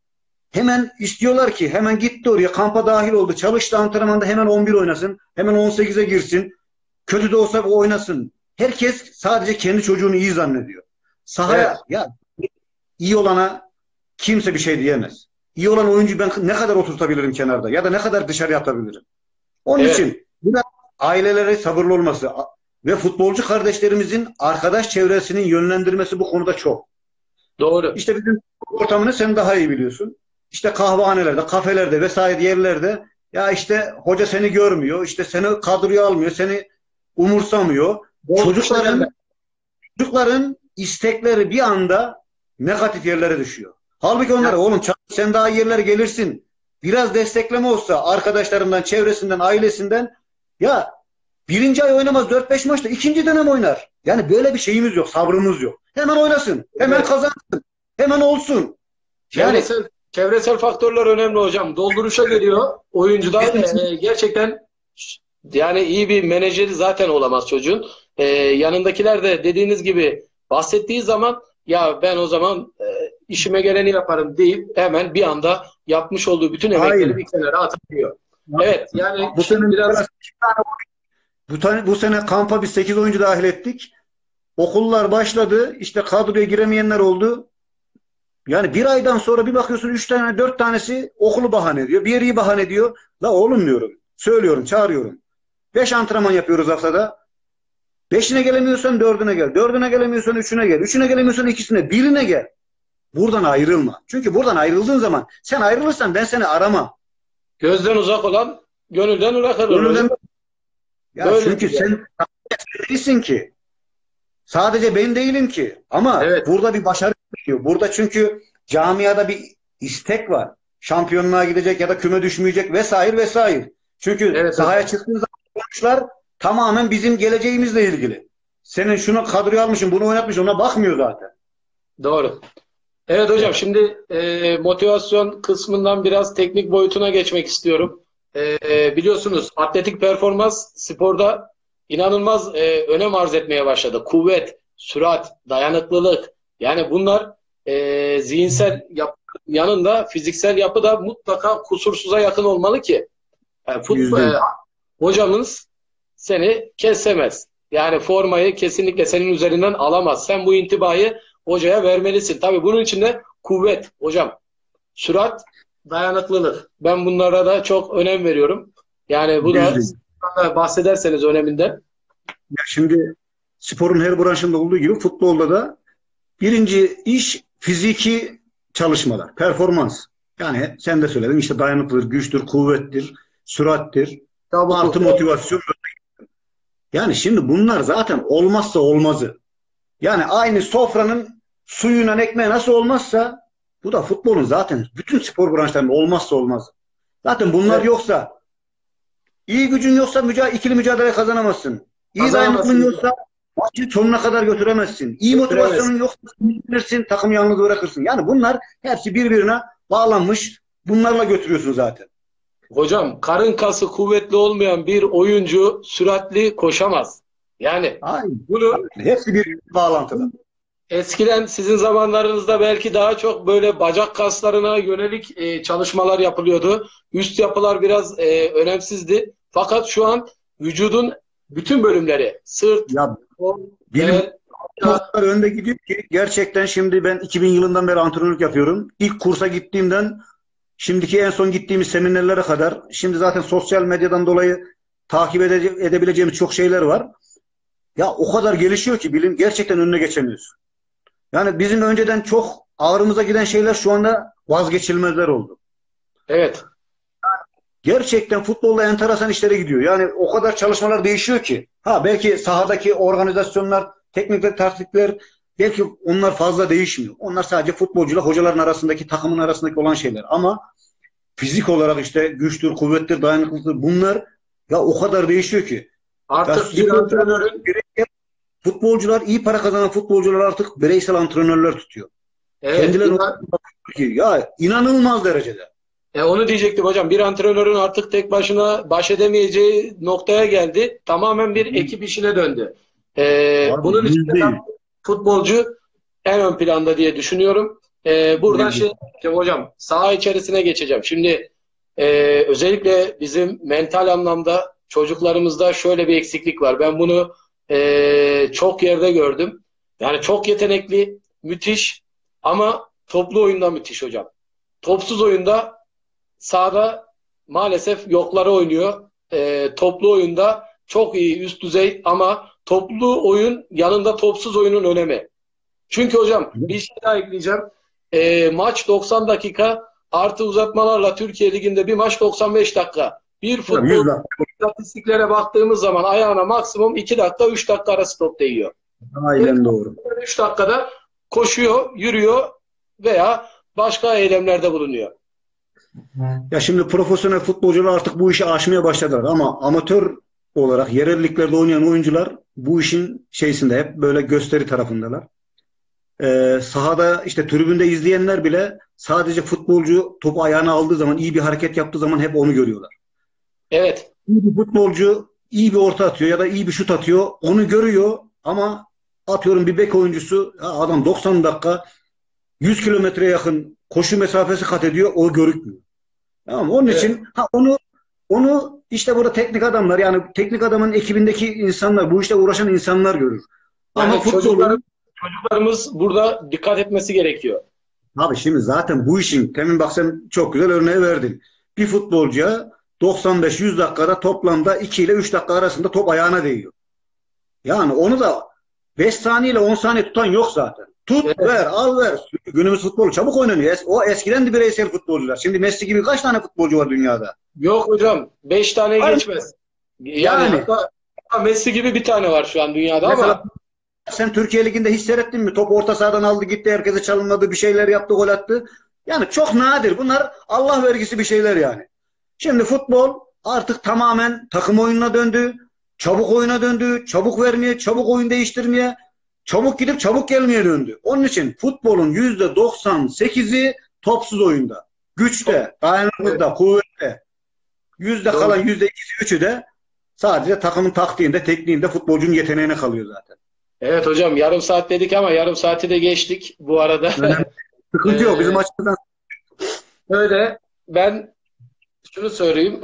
hemen istiyorlar ki hemen gitti oraya kampa dahil oldu. Çalıştı antrenmanda hemen 11 oynasın. Hemen 18'e girsin. Kötü de olsa oynasın. Herkes sadece kendi çocuğunu iyi zannediyor. Evet, Sahaya ya iyi olana kimse bir şey diyemez. İyi olan oyuncu ben ne kadar oturtabilirim kenarda ya da ne kadar dışarı atabilirim. Onun evet, için biraz ailelere sabırlı olması ve futbolcu kardeşlerimizin arkadaş çevresinin yönlendirmesi bu konuda çok. doğru. İşte bizim ortamını sen daha iyi biliyorsun. İşte kahvehanelerde, kafelerde vesaire yerlerde ya işte hoca seni görmüyor, işte seni kadroya almıyor, seni umursamıyor. Bol şeylerle. Çocukların istekleri bir anda negatif yerlere düşüyor. Halbuki onlara Ya, oğlum sen daha iyi yerlere gelirsin. Biraz destekleme olsa arkadaşlarından, çevresinden, ailesinden ya birinci ay oynamaz 4-5 maçta ikinci dönem oynar. Yani böyle bir şeyimiz yok, sabrımız yok. Hemen oynasın, hemen evet. kazansın, hemen olsun. Yani Çevresel faktörler önemli hocam. Dolduruşa geliyor. Oyuncular gerçekten yani iyi bir menajeri zaten olamaz çocuğun. Yanındakiler de dediğiniz gibi bahsettiği zaman ya ben o zaman işime geleni yaparım deyip hemen bir anda yapmış olduğu bütün emekleri aynen. bir kenara atıyor. Evet yani Bu sene biraz bu sene kampa biz 8 oyuncu dahil ettik. Okullar başladı. İşte kadroya giremeyenler oldu. Yani bir aydan sonra bir bakıyorsun 3 tane 4 tanesi okulu bahane ediyor. Bir yeri bahane ediyor. La oğlum diyorum. Söylüyorum, çağırıyorum. 5 antrenman yapıyoruz haftada. Beşine gelemiyorsan dördüne gel. Dördüne gelemiyorsan üçüne gel. Üçüne gelemiyorsan ikisine. Birine gel. Buradan ayrılma. Çünkü buradan ayrıldığın zaman sen ayrılırsan ben seni aramam. gözden uzak olan gönülden uzak olur hocam. Gönülden ya çünkü Böyledir yani. sen değilsin ki. Sadece ben değilim ki. Ama Evet, burada bir başarı geliyor. Burada çünkü camiada bir istek var. Şampiyonluğa gidecek ya da küme düşmeyecek vesaire vesaire. Çünkü evet sahaya hocam. çıktığın zaman sonuçlar tamamen bizim geleceğimizle ilgili. Senin şunu kadroya almışsın, bunu oynatmışsın ona bakmıyor zaten. Doğru. Evet hocam şimdi motivasyon kısmından biraz teknik boyutuna geçmek istiyorum. Biliyorsunuz atletik performans sporda inanılmaz önem arz etmeye başladı. Kuvvet, sürat, dayanıklılık yani bunlar zihinsel yapı yanında fiziksel yapı da mutlaka kusursuza yakın olmalı ki Yüzde yüz. hocamız seni kesemez. Yani formayı kesinlikle senin üzerinden alamaz. Sen bu intibayı hocaya vermelisin. Tabii bunun için de kuvvet hocam. Sürat, dayanıklılık. Ben bunlara da çok önem veriyorum. Yani bu da Yüzde yüz. bahsederseniz öneminden. Ya şimdi sporun her branşında olduğu gibi futbolda da birinci iş fiziki çalışmalar, performans. Yani sen de söyledin işte dayanıklıdır, güçtür, kuvvettir, sürattir, Çabuk. artı motivasyon. Yani şimdi bunlar zaten olmazsa olmazı. Yani aynı sofranın suyuyla ekmeği nasıl olmazsa bu da futbolun zaten bütün spor branşlarının olmazsa olmazı. Zaten bunlar Evet, yoksa iyi gücün yoksa ikili mücadele kazanamazsın. İyi dayanıklılığın kazanamazsınız. yoksa maçı sonuna kadar götüremezsin. İyi Götüremez. motivasyonun yoksa sinirlenirsin, takımı yalnız bırakırsın. Yani bunlar hepsi birbirine bağlanmış. Bunlarla götürüyorsun zaten. Hocam karın kası kuvvetli olmayan bir oyuncu süratli koşamaz. Yani Aynen. bunu Aynen. Hepsi birbirine bağlantılı. eskiden sizin zamanlarınızda belki daha çok böyle bacak kaslarına yönelik çalışmalar yapılıyordu. Üst yapılar biraz önemsizdi. Fakat şu an vücudun bütün bölümleri, sırt, Ya kol, bilim bel, o arka, kadar önde gidiyor ki gerçekten şimdi ben 2000 yılından beri antrenörlük yapıyorum. İlk kursa gittiğimden şimdiki en son gittiğimiz seminerlere kadar şimdi zaten sosyal medyadan dolayı edebileceğimiz çok şeyler var. Ya o kadar gelişiyor ki bilim gerçekten önüne geçemiyoruz. Yani bizim önceden çok ağrımıza giden şeyler şu anda vazgeçilmezler oldu. evet, Gerçekten futbolda enteresan işlere gidiyor. Yani o kadar çalışmalar değişiyor ki. Ha belki sahadaki organizasyonlar, teknikler, taktikler belki onlar fazla değişmiyor. Onlar sadece futbolcuyla hocaların arasındaki, takımın arasındaki olan şeyler. Ama fizik olarak işte güçtür, kuvvettir, dayanıklılıktır bunlar ya o kadar değişiyor ki. Ya artık bir sporcular, antrenörün futbolcular iyi para kazanan futbolcular artık bireysel antrenörler tutuyor. evet Kendileri ya inanılmaz derecede. onu diyecektim hocam. Bir antrenörün artık tek başına baş edemeyeceği noktaya geldi. Tamamen bir ekip işine döndü. Abi Bunun için de yüzde ben yüz. futbolcu en ön planda diye düşünüyorum. Buradan Ne- şey yapacağım hocam, saha içerisine geçeceğim. Şimdi özellikle bizim mental anlamda çocuklarımızda şöyle bir eksiklik var. Ben bunu çok yerde gördüm. Yani çok yetenekli, müthiş ama toplu oyunda müthiş hocam. Topsuz oyunda sahada maalesef yokları oynuyor. Toplu oyunda çok iyi, üst düzey ama toplu oyun yanında topsuz oyunun önemi. Çünkü hocam bir şey daha ekleyeceğim. Maç 90 dakika artı uzatmalarla Türkiye Ligi'nde bir maç 95 dakika. Bir Tabii futbol 100 dakika. istatistiklere baktığımız zaman ayağına maksimum 2 dakika 3 dakika arası top değiyor. Aynen doğru. 3 dakikada koşuyor, yürüyor veya başka eylemlerde bulunuyor. Ya şimdi profesyonel futbolcular artık bu işi aşmaya başladılar ama amatör olarak yerel liglerde oynayan oyuncular bu işin şeysinde hep böyle gösteri tarafındalar. Sahada işte tribünde izleyenler bile sadece futbolcu topu ayağına aldığı zaman iyi bir hareket yaptığı zaman hep onu görüyorlar. Evet. İyi bir futbolcu iyi bir orta atıyor ya da iyi bir şut atıyor onu görüyor ama atıyorum bir bek oyuncusu adam 90 dakika 100 kilometreye yakın koşu mesafesi kat ediyor o görükmüyor. Tamam, onun Evet. için onu işte burada teknik adamlar yani teknik adamın ekibindeki insanlar bu işle uğraşan insanlar görür. Ama Yani futbolun çocuklarımız burada dikkat etmesi gerekiyor. abi şimdi zaten bu işin temin bak sen çok güzel örneği verdin. Bir futbolcuya 95-100 dakikada toplamda 2 ile 3 dakika arasında top ayağına değiyor. Yani onu da 5 saniye ile 10 saniye tutan yok zaten. Tut Evet. ver al ver. Günümüz futbolu çabuk oynanıyor. O eskiden de bireysel futbolcular. Şimdi Messi gibi kaç tane futbolcu var dünyada? Yok hocam. 5 tane Var mı? geçmez. Yani Yani hatta Messi gibi bir tane var şu an dünyada mesela ama sen Türkiye Ligi'nde hiç seyrettin mi? Top orta sahadan aldı gitti herkese çalınmadı bir şeyler yaptı gol attı. Yani çok nadir. Bunlar Allah vergisi bir şeyler yani. Şimdi futbol artık tamamen takım oyununa döndü. Çabuk oyuna döndü. Çabuk vermeye, çabuk oyun değiştirmeye, çabuk gidip çabuk gelmeye döndü. Onun için futbolun %98'i topsuz oyunda. Güçte, evet, dayanıklılıkta, kuvvette. Yüzde doğru. kalan %2'si, üçü de sadece takımın taktiğinde, tekniğinde futbolcunun yeteneğine kalıyor zaten. Evet hocam, yarım saat dedik ama yarım saati de geçtik bu arada. Önemli. Sıkıntı yok. Bizim Ee, açımızdan Öyle ben şunu söyleyeyim.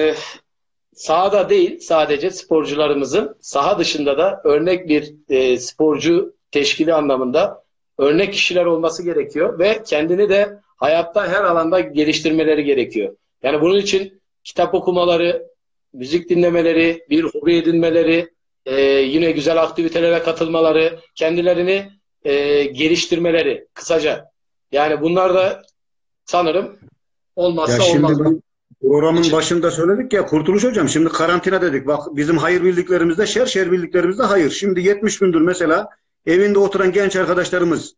Sahada değil sadece sporcularımızın saha dışında da örnek bir sporcu teşkili anlamında örnek kişiler olması gerekiyor ve kendini de hayatta her alanda geliştirmeleri gerekiyor. Yani bunun için kitap okumaları, müzik dinlemeleri, bir hobi edinmeleri, yine güzel aktivitelere katılmaları, kendilerini geliştirmeleri kısaca. Yani bunlar da sanırım ya olmazsa şimdi olmazlar. bu programın için. başında söyledik ya Kurtuluş Hocam şimdi karantina dedik. Bak bizim hayır bildiklerimizde şer, şer bildiklerimizde hayır. Şimdi 70 gündür mesela evinde oturan genç arkadaşlarımız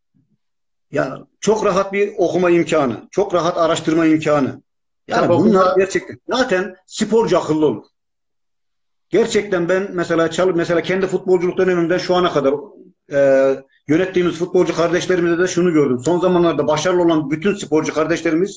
ya çok rahat bir okuma imkanı, çok rahat araştırma imkanı. Kitap Yani bunlar okuma. gerçekten zaten sporcu akıllı olur. Gerçekten ben mesela mesela kendi futbolculuk dönemimden şu ana kadar yönettiğimiz futbolcu kardeşlerimizde de şunu gördüm. Son zamanlarda başarılı olan bütün sporcu kardeşlerimiz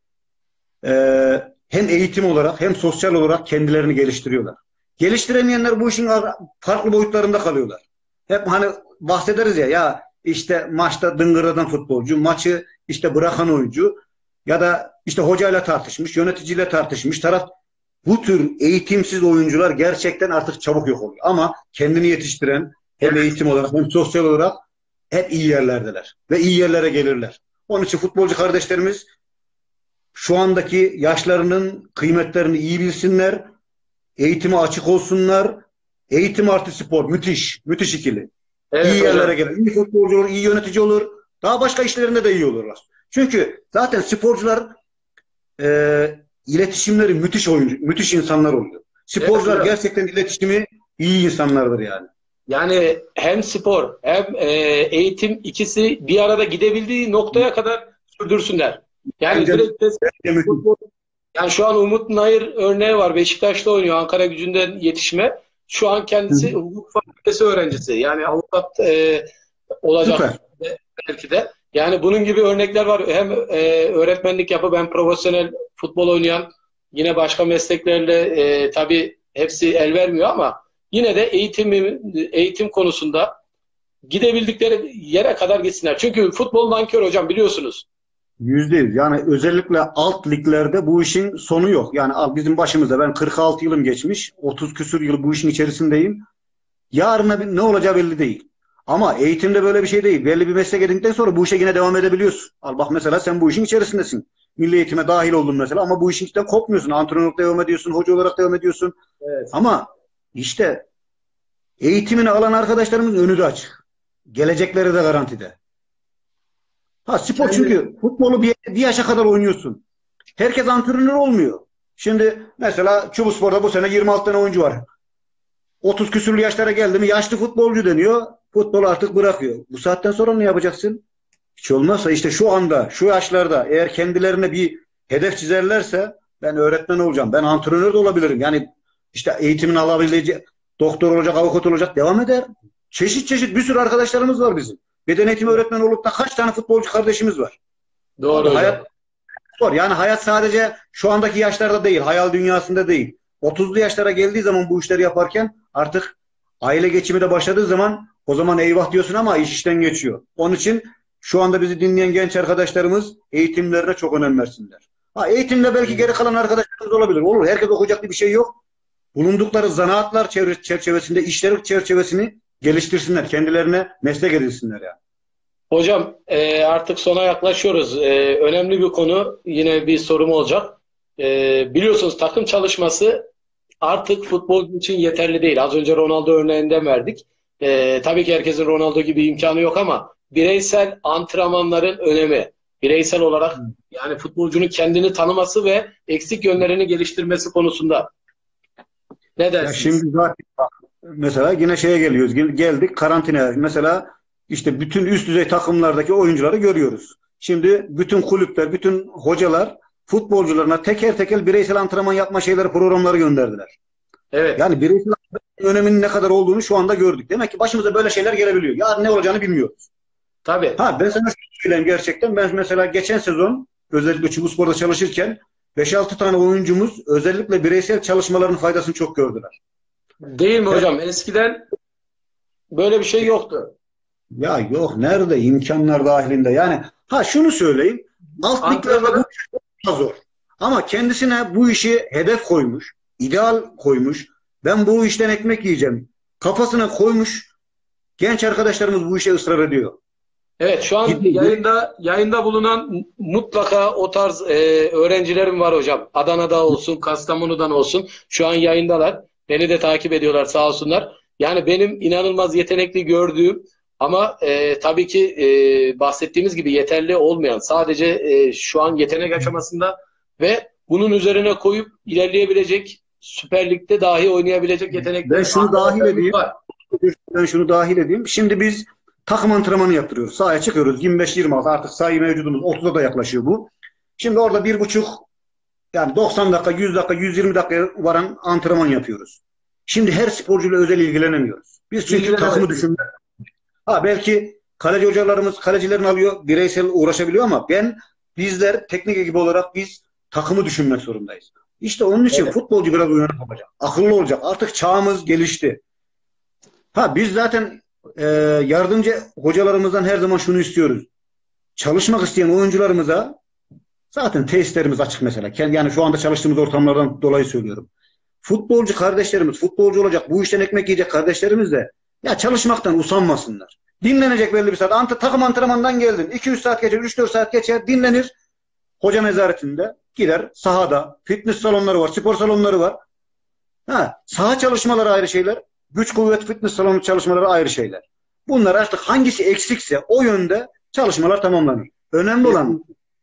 hem eğitim olarak hem sosyal olarak kendilerini geliştiriyorlar. Geliştiremeyenler bu işin farklı boyutlarında kalıyorlar. Hep hani bahsederiz ya işte maçta dıngıradan futbolcu, maçı işte bırakan oyuncu ya da işte hocayla tartışmış, yöneticiyle tartışmış taraf bu tür eğitimsiz oyuncular gerçekten artık çabuk yok oluyor. Ama kendini yetiştiren hem eğitim olarak hem sosyal olarak hep iyi yerlerdeler ve iyi yerlere gelirler. Onun için futbolcu kardeşlerimiz şu andaki yaşlarının kıymetlerini iyi bilsinler, eğitime açık olsunlar. Eğitim artı spor müthiş, müthiş ikili. İyi Evet hocam. yerlere gelir. İyi futbolcu olur, iyi yönetici olur. Daha başka işlerinde de iyi olurlar. Çünkü zaten sporcular iletişimleri müthiş oyuncu, müthiş insanlar oluyor. Evet Sporcular hocam. gerçekten iletişimi iyi insanlardır yani. Yani hem spor hem eğitim ikisi bir arada gidebildiği noktaya kadar sürdürsünler. Yani Bence, direkt bence müthiş. futbol. Yani şu an Umut Nayır örneği var. Beşiktaş'ta oynuyor. Ankara Gücü'nden yetişme. Şu an kendisi hukuk fakültesi öğrencisi. Yani avukat olacak Süper. belki de. Yani bunun gibi örnekler var. Hem öğretmenlik yapıp hem profesyonel futbol oynayan yine başka mesleklerle tabii hepsi el vermiyor ama yine de eğitim konusunda gidebildikleri yere kadar gitsinler. Çünkü futbol nankör hocam, biliyorsunuz. %100. Yani özellikle alt liglerde bu işin sonu yok. Yani al bizim başımızda, ben 46 yılım geçmiş. 30 küsur yıl bu işin içerisindeyim. Yarına ne olacağı belli değil. Ama eğitimde böyle bir şey değil. Belli bir meslek edindikten sonra bu işe yine devam edebiliyorsun. Al bak, mesela sen bu işin içerisindesin. Milli eğitime dahil oldun mesela, ama bu işin içinden kopmuyorsun. Antrenörlük devam ediyorsun, hoca olarak devam ediyorsun. Evet. Ama işte eğitimini alan arkadaşlarımızın önü de açık. Gelecekleri de garantide. Ha, spor, Kendi, çünkü futbolu bir yaşa kadar oynuyorsun. Herkes antrenör olmuyor. Şimdi mesela Çubukspor'da bu sene 26 tane oyuncu var. 30 küsürlü yaşlara geldi mi yaşlı futbolcu deniyor. Futbolu artık bırakıyor. Bu saatten sonra ne yapacaksın? Hiç olmazsa işte şu anda, şu yaşlarda eğer kendilerine bir hedef çizerlerse, ben öğretmen olacağım, ben antrenör de olabilirim. Yani işte eğitimini alabilecek, doktor olacak, avukat olacak, devam eder. Çeşit çeşit bir sürü arkadaşlarımız var bizim. Beden eğitimi öğretmeni olup da kaç tane futbolcu kardeşimiz var. doğru Abi hocam. hayat zor. Yani hayat sadece şu andaki yaşlarda değil, hayal dünyasında değil. 30'lu yaşlara geldiği zaman bu işleri yaparken artık aile geçimi de başladığı zaman, o zaman eyvah diyorsun ama iş işten geçiyor. Onun için şu anda bizi dinleyen genç arkadaşlarımız eğitimlerine çok önem versinler. Ha, eğitimde belki geri kalan arkadaşlarımız olabilir. Olur. Herkes okuyacak diye bir şey yok. Bulundukları zanaatlar çerçevesinde, işleri çerçevesini geliştirsinler. Kendilerine meslek edinsinler yani. Hocam artık sona yaklaşıyoruz. Önemli bir konu. Yine bir sorum olacak. Biliyorsunuz takım çalışması artık futbol için yeterli değil. Az önce Ronaldo örneğinden verdik. Tabii ki herkesin Ronaldo gibi imkanı yok ama bireysel antrenmanların önemi. Bireysel olarak yani futbolcunun kendini tanıması ve eksik yönlerini geliştirmesi konusunda ne Ya dersiniz? şimdi zaten mesela yine şeye geliyoruz. Geldik karantinaya. Mesela işte bütün üst düzey takımlardaki oyuncuları görüyoruz. Şimdi bütün kulüpler, bütün hocalar futbolcularına teker teker bireysel antrenman yapma şeyleri, programları gönderdiler. Evet, Yani bireysel antrenmanın öneminin ne kadar olduğunu şu anda gördük. Demek ki başımıza böyle şeyler gelebiliyor. Yarın ne olacağını bilmiyoruz. tabii. Ha, ben sana şunu söyleyeyim gerçekten. Ben mesela geçen sezon özellikle Çubukspor'da çalışırken 5-6 tane oyuncumuz özellikle bireysel çalışmaların faydasını çok gördüler. Değil mi Her hocam? Eskiden böyle bir şey yoktu. Ya yok, nerede imkanlar dahilinde, yani ha şunu söyleyeyim, alt liglerde bu Antrenörü iş çok daha zor, ama kendisine bu işi hedef koymuş, ideal koymuş, ben bu işten ekmek yiyeceğim kafasına koymuş genç arkadaşlarımız bu işe ısrar ediyor. evet, şu an Gidiyor. yayında bulunan mutlaka o tarz öğrencilerim var hocam. Adana'da olsun, Kastamonu'dan olsun. Şu an yayındalar. Beni de takip ediyorlar sağ olsunlar. Yani benim inanılmaz yetenekli gördüğüm ama tabii ki bahsettiğimiz gibi yeterli olmayan, sadece şu an yetenek aşamasında ve bunun üzerine koyup ilerleyebilecek, Süper Lig'de dahi oynayabilecek Ben yetenekli şunu dahil arkadaşlarımız edeyim. var. Ben şunu dahil edeyim. Şimdi biz takım antrenmanı yaptırıyoruz. Sahaya çıkıyoruz. 25-26, artık sayı mevcudumuz 30'a da yaklaşıyor bu. Şimdi orada 1,5, yani 90 dakika, 100 dakika, 120 dakika varan antrenman yapıyoruz. Şimdi her sporcuyla özel ilgilenemiyoruz. Biz çünkü takımı İlgilenemezsiniz. düşünmek. Ha, belki kaleci hocalarımız kalecilerini alıyor, bireysel uğraşabiliyor, ama bizler teknik ekip olarak biz takımı düşünmek zorundayız. İşte onun için Evet. futbolcu biraz uyanık olacak. Akıllı olacak. Artık çağımız gelişti. Ha, biz zaten yardımcı hocalarımızdan her zaman şunu istiyoruz. Çalışmak isteyen oyuncularımıza zaten tesislerimiz açık mesela. Yani şu anda çalıştığımız ortamlardan dolayı söylüyorum. Futbolcu kardeşlerimiz, futbolcu olacak, bu işten ekmek yiyecek kardeşlerimiz de ya çalışmaktan usanmasınlar. Dinlenecek belli bir saat. Takım antrenmandan geldin. 2-3 saat geçer, 3-4 saat geçer, dinlenir. Hoca nezaretinde gider sahada. Fitness salonları var, spor salonları var. Ha, saha çalışmaları ayrı şeyler. Güç kuvvet fitness salonu çalışmaları ayrı şeyler. Bunlar artık hangisi eksikse o yönde çalışmalar tamamlanır. Önemli olan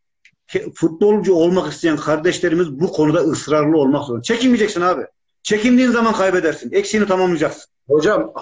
futbolcu olmak isteyen kardeşlerimiz bu konuda ısrarlı olmak zorunda. Çekinmeyeceksin abi. Çekindiğin zaman kaybedersin. Eksiğini tamamlayacaksın. Hocam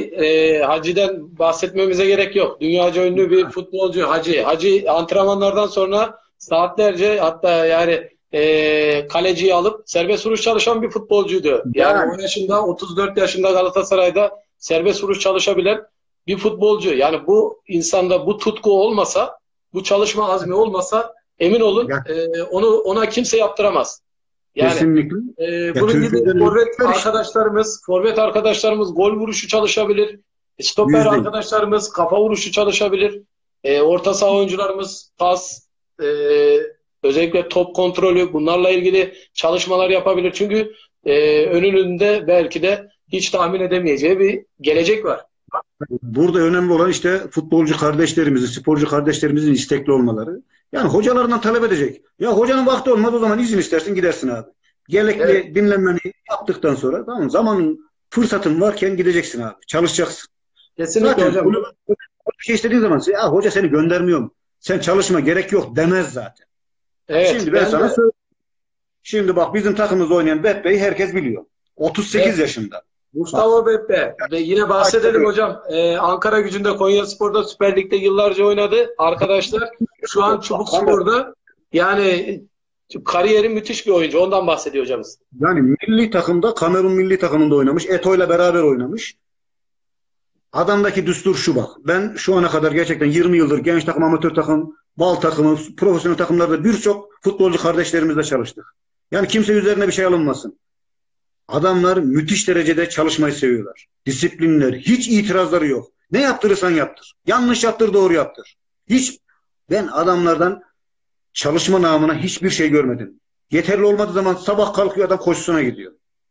Hacı'den bahsetmemize gerek yok. Dünyaca ünlü bir futbolcu Hacı. Hacı antrenmanlardan sonra saatlerce, hatta yani kaleciyi alıp serbest vuruş çalışan bir futbolcuydu. Yani Yani 10 yaşında, 34 yaşında Galatasaray'da serbest vuruş çalışabilen bir futbolcu. Yani bu insanda bu tutku olmasa, bu çalışma azmi olmasa emin olun ya, ona kimse yaptıramaz. Yani kesinlikle. Ya bunun gibi Türkiye'de forvet işte. arkadaşlarımız gol vuruşu çalışabilir. Stoper %100. arkadaşlarımız kafa vuruşu çalışabilir. Orta saha oyuncularımız pas, e, özellikle top kontrolü bunlarla ilgili çalışmalar yapabilir. Çünkü önünde belki de hiç tahmin edemeyeceği bir gelecek var. Burada önemli olan işte futbolcu kardeşlerimizin, sporcu kardeşlerimizin istekli olmaları. Yani hocalarından talep edecek. Ya hocanın vakti olmaz, o zaman izin istersin gidersin abi. Evet, Gerekli dinlenmeni yaptıktan sonra, tamam mı? Zamanın, fırsatın varken gideceksin abi. Çalışacaksın. kesinlikle Zaten hocam. kulübe bir şey istediğin zaman ya hoca seni göndermiyor mu? Sen çalışma, gerek yok demez zaten. Evet, Şimdi ben ben sana de söyleyeyim. Şimdi bak, bizim takımımızda oynayan Bebe'yi herkes biliyor. 38 evet, yaşında. Bak. Gustavo Pepe ve yine bahsedelim hocam. Ankara Gücü'nde Konyaspor'da Süper Lig'de yıllarca oynadı. Arkadaşlar şu an Çubukspor'da yani kariyeri müthiş bir oyuncu. Ondan bahsediyor hocamız. Yani milli takımda, Kamerun milli takımında oynamış. Eto'yla beraber oynamış. Adamdaki düstur şu bak. Ben şu ana kadar gerçekten 20 yıldır genç takım, amatör takım, bal takımı, profesyonel takımlarda birçok futbolcu kardeşlerimizle çalıştık. Yani kimse üzerine bir şey alınmasın. Adamlar müthiş derecede çalışmayı seviyorlar. Disiplinler, hiç itirazları yok. Ne yaptırırsan yaptır. Yanlış yaptır, doğru yaptır. Hiç, ben adamlardan çalışma namına hiçbir şey görmedim. Yeterli olmadığı zaman sabah kalkıyor adam koşusuna gidiyor.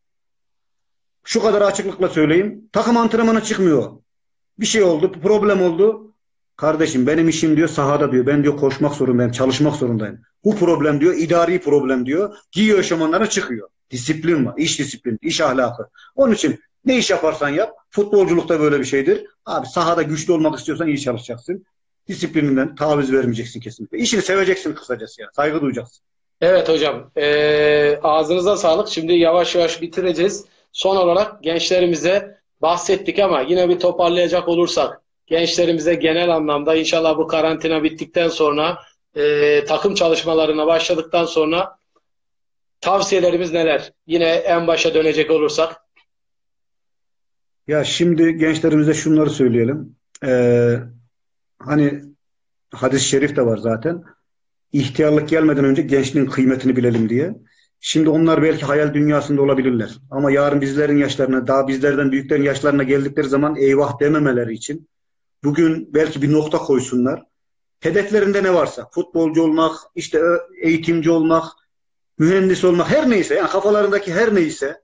Şu kadar açıklıkla söyleyeyim. Takım antrenmana çıkmıyor. Bir şey oldu, bir problem oldu. Kardeşim benim işim diyor sahada diyor. Ben diyor koşmak zorundayım, çalışmak zorundayım. Bu problem diyor, idari problem diyor. Giyiyor eşofmanlara çıkıyor. Disiplin var, iş disiplini, iş ahlakı. Onun için ne iş yaparsan yap, futbolculukta böyle bir şeydir. Abi sahada güçlü olmak istiyorsan iyi çalışacaksın. Disiplininden taviz vermeyeceksin kesinlikle. İşini seveceksin kısacası yani. Saygı duyacaksın. Evet hocam. Ağzınıza sağlık. Şimdi yavaş yavaş bitireceğiz. Son olarak gençlerimize bahsettik ama yine bir toparlayacak olursak gençlerimize genel anlamda inşallah bu karantina bittikten sonra takım çalışmalarına başladıktan sonra tavsiyelerimiz neler? Yine en başa dönecek olursak. Ya şimdi gençlerimize şunları söyleyelim. Ee, Hani hadis-i şerif de var zaten. İhtiyarlık gelmeden önce gençliğin kıymetini bilelim diye. Şimdi onlar belki hayal dünyasında olabilirler. Ama yarın bizlerin yaşlarına, daha bizlerden büyüklerin yaşlarına geldikleri zaman eyvah dememeleri için bugün belki bir nokta koysunlar. Hedeflerinde ne varsa, futbolcu olmak, işte eğitimci olmak, mühendis olmak, her neyse, yani kafalarındaki her neyse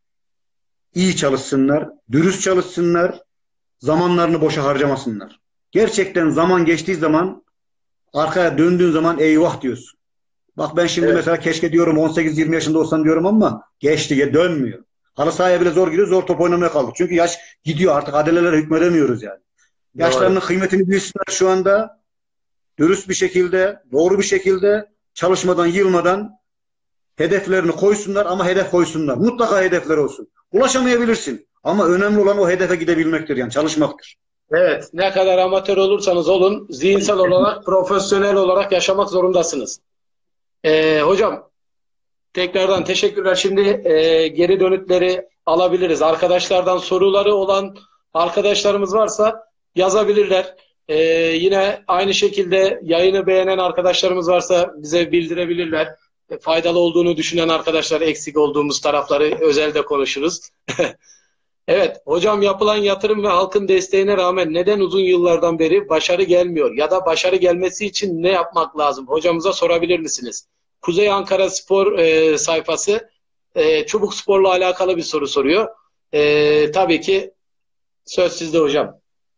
iyi çalışsınlar, dürüst çalışsınlar, zamanlarını boşa harcamasınlar. Gerçekten zaman geçtiği zaman, arkaya döndüğün zaman eyvah diyorsun. Bak ben şimdi Evet, mesela keşke diyorum 18-20 yaşında olsam diyorum ama geçti, dönmüyor. Halı sahaya bile zor gidiyor, zor top oynamaya kaldık. Çünkü yaş gidiyor, artık adelelere hükmedemiyoruz yani. doğru. Yaşlarının kıymetini bilsinler şu anda, dürüst bir şekilde, doğru bir şekilde, çalışmadan, yılmadan hedeflerini koysunlar, ama hedef koysunlar. Mutlaka hedefler olsun. Ulaşamayabilirsin ama önemli olan o hedefe gidebilmektir, yani çalışmaktır. Evet, ne kadar amatör olursanız olun, zihinsel olarak, profesyonel olarak yaşamak zorundasınız. Hocam, tekrardan teşekkürler. Şimdi geri dönütleri alabiliriz. Arkadaşlardan soruları olan arkadaşlarımız varsa yazabilirler. Yine aynı şekilde yayını beğenen arkadaşlarımız varsa bize bildirebilirler. Faydalı olduğunu düşünen arkadaşlar, eksik olduğumuz tarafları özelde konuşuruz. Evet, hocam yapılan yatırım ve halkın desteğine rağmen neden uzun yıllardan beri başarı gelmiyor? Ya da başarı gelmesi için ne yapmak lazım? Hocamıza sorabilir misiniz? Kuzey Ankara Spor sayfası Çubuk Spor'la alakalı bir soru soruyor. Tabii ki söz sizde hocam.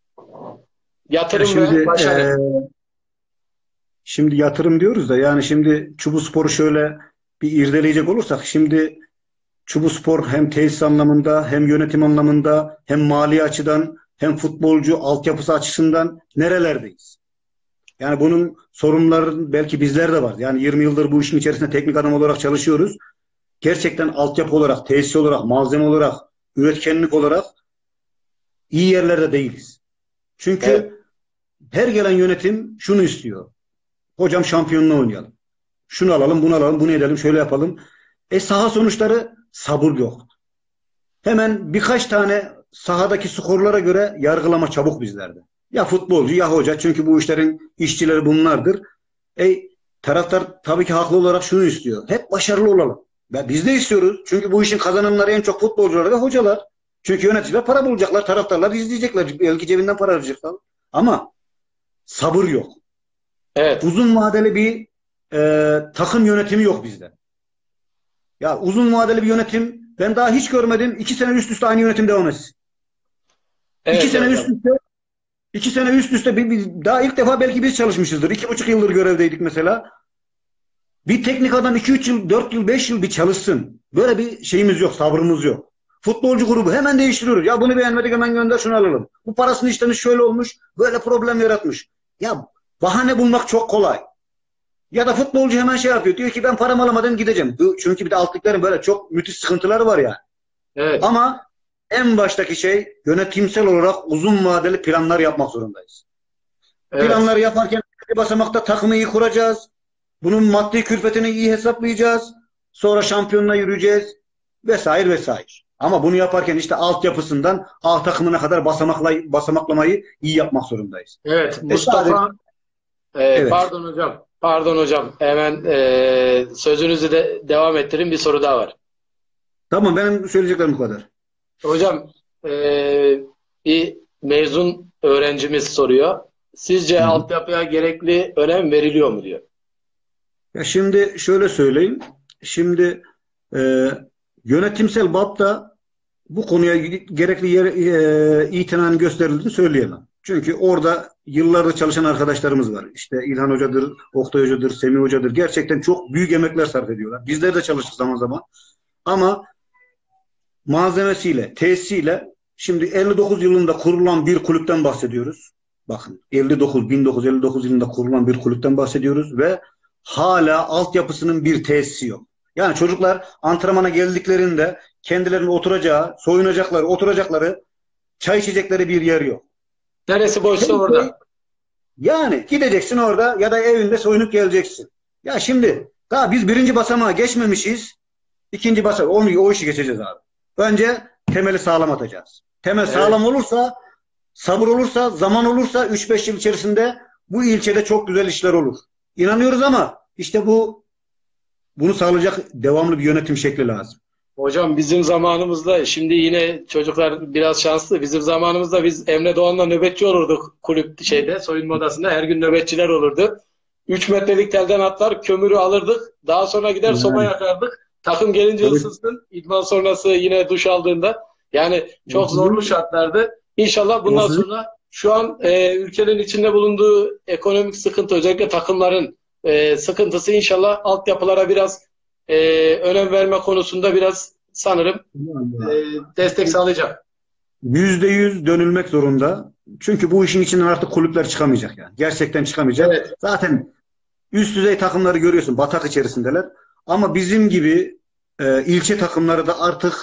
Ya Yatırım ve şimdi başarı. şimdi yatırım diyoruz da, yani şimdi Çubuspor'u şöyle bir irdeleyecek olursak, şimdi Çubuspor hem tesis anlamında, hem yönetim anlamında, hem mali açıdan, hem futbolcu altyapısı açısından nerelerdeyiz? Yani bunun sorunları belki bizler de var. Yani 20 yıldır bu işin içerisinde teknik adam olarak çalışıyoruz. Gerçekten altyapı olarak, tesis olarak, malzeme olarak, üretkenlik olarak iyi yerlerde değiliz. Evet, Çünkü her gelen yönetim şunu istiyor: hocam şampiyonluğu oynayalım. Şunu alalım, bunu alalım, bunu edelim, şöyle yapalım. Saha sonuçları, sabır yok. Hemen birkaç tane sahadaki skorlara göre yargılama çabuk bizlerde. Ya futbolcu ya hoca, çünkü bu işlerin işçileri bunlardır. E, Taraftar tabii ki haklı olarak şunu istiyor: hep başarılı olalım. Ve biz de istiyoruz. Çünkü bu işin kazananları en çok futbolcular ve hocalar. Çünkü yöneticiler para bulacaklar, taraftarlar izleyecekler. Belki cebinden para harcayacaklar. Ama sabır yok. Evet. Uzun vadeli bir takım yönetimi yok bizde. Ya uzun vadeli bir yönetim ben daha hiç görmedim. 2 sene üst üste aynı yönetim devam etsin. İki Evet sene üst hocam. üste 2 sene üst üste daha ilk defa belki biz çalışmışızdır. 2,5 yıldır görevdeydik mesela. Bir teknik adam 2-3 yıl, 4 yıl, 5 yıl bir çalışsın. Böyle bir şeyimiz yok, sabrımız yok. Futbolcu grubu hemen değiştiriyoruz. Ya bunu beğenmedik hemen gönder şunu alalım. Bu parasını işlemiş şöyle olmuş, böyle problem yaratmış. Ya bahane bulmak çok kolay. Ya da futbolcu hemen şey yapıyor. Diyor ki ben paramı alamadan gideceğim. Çünkü bir de altlıkların böyle çok müthiş sıkıntıları var ya. Evet. Ama en baştaki şey yönetimsel olarak uzun vadeli planlar yapmak zorundayız. Evet. Planları yaparken bir basamakta takımı iyi kuracağız. Bunun maddi külfetini iyi hesaplayacağız. Sonra şampiyonla yürüyeceğiz. Vesaire vesaire. Ama bunu yaparken işte altyapısından A takımına kadar basamaklamayı iyi yapmak zorundayız. Evet. Sadece Mustafa evet. pardon hocam. Pardon hocam. Hemen sözünüzü de devam ettirin. Bir soru daha var. Tamam benim söyleyeceklerim bu kadar. Hocam bir mezun öğrencimiz soruyor. Sizce Hı hı. altyapıya gerekli önem veriliyor mu diyor. Ya şimdi şöyle söyleyeyim. Şimdi e, yönetimsel BAP'ta bu konuya gerekli itinanın gösterildiğini söyleyemem. Çünkü orada yıllardır çalışan arkadaşlarımız var. İşte İlhan Hoca'dır, Oktay Hoca'dır, Semih Hoca'dır. Gerçekten çok büyük emekler sarf ediyorlar. Bizler de çalıştık zaman zaman. Ama malzemesiyle, tesisiyle şimdi 59 yılında kurulan bir kulüpten bahsediyoruz. Bakın 1959 yılında kurulan bir kulüpten bahsediyoruz ve hala altyapısının bir tesisi yok. Yani çocuklar antrenmana geldiklerinde kendilerinin oturacağı, soyunacakları, oturacakları, çay içecekleri bir yer yok. Neresi Her boşsa şey orada. yani gideceksin orada ya da evinde soyunup geleceksin. Ya şimdi daha biz birinci basamağa geçmemişiz. İkinci basamak o işi geçeceğiz abi. Önce temeli sağlam atacağız. Temel Evet. sağlam olursa, sabır olursa, zaman olursa 3-5 yıl içerisinde bu ilçede çok güzel işler olur. İnanıyoruz ama işte bunu sağlayacak devamlı bir yönetim şekli lazım. Hocam bizim zamanımızda şimdi yine çocuklar biraz şanslı. Bizim zamanımızda biz Emre Doğan'la nöbetçi olurduk kulüp soyunma odasında. Her gün nöbetçiler olurdu. 3 metrelik telden atlar kömürü alırdık. Daha sonra gider soba Yani, yakardık. Takım gelince tabii, ısınsın. İdman sonrası yine duş aldığında. Yani o çok zorlu sizin, şartlardı. İnşallah o bundan sizin, sonra şu an ülkenin içinde bulunduğu ekonomik sıkıntı özellikle takımların sıkıntısı inşallah altyapılara biraz önem verme konusunda biraz sanırım e, destek sağlayacak. %100 dönülmek zorunda. Çünkü bu işin içinden artık kulüpler çıkamayacak yani. Gerçekten çıkamayacak. Evet, Zaten üst düzey takımları görüyorsun. Batak içerisindeler. Ama bizim gibi ilçe takımları da artık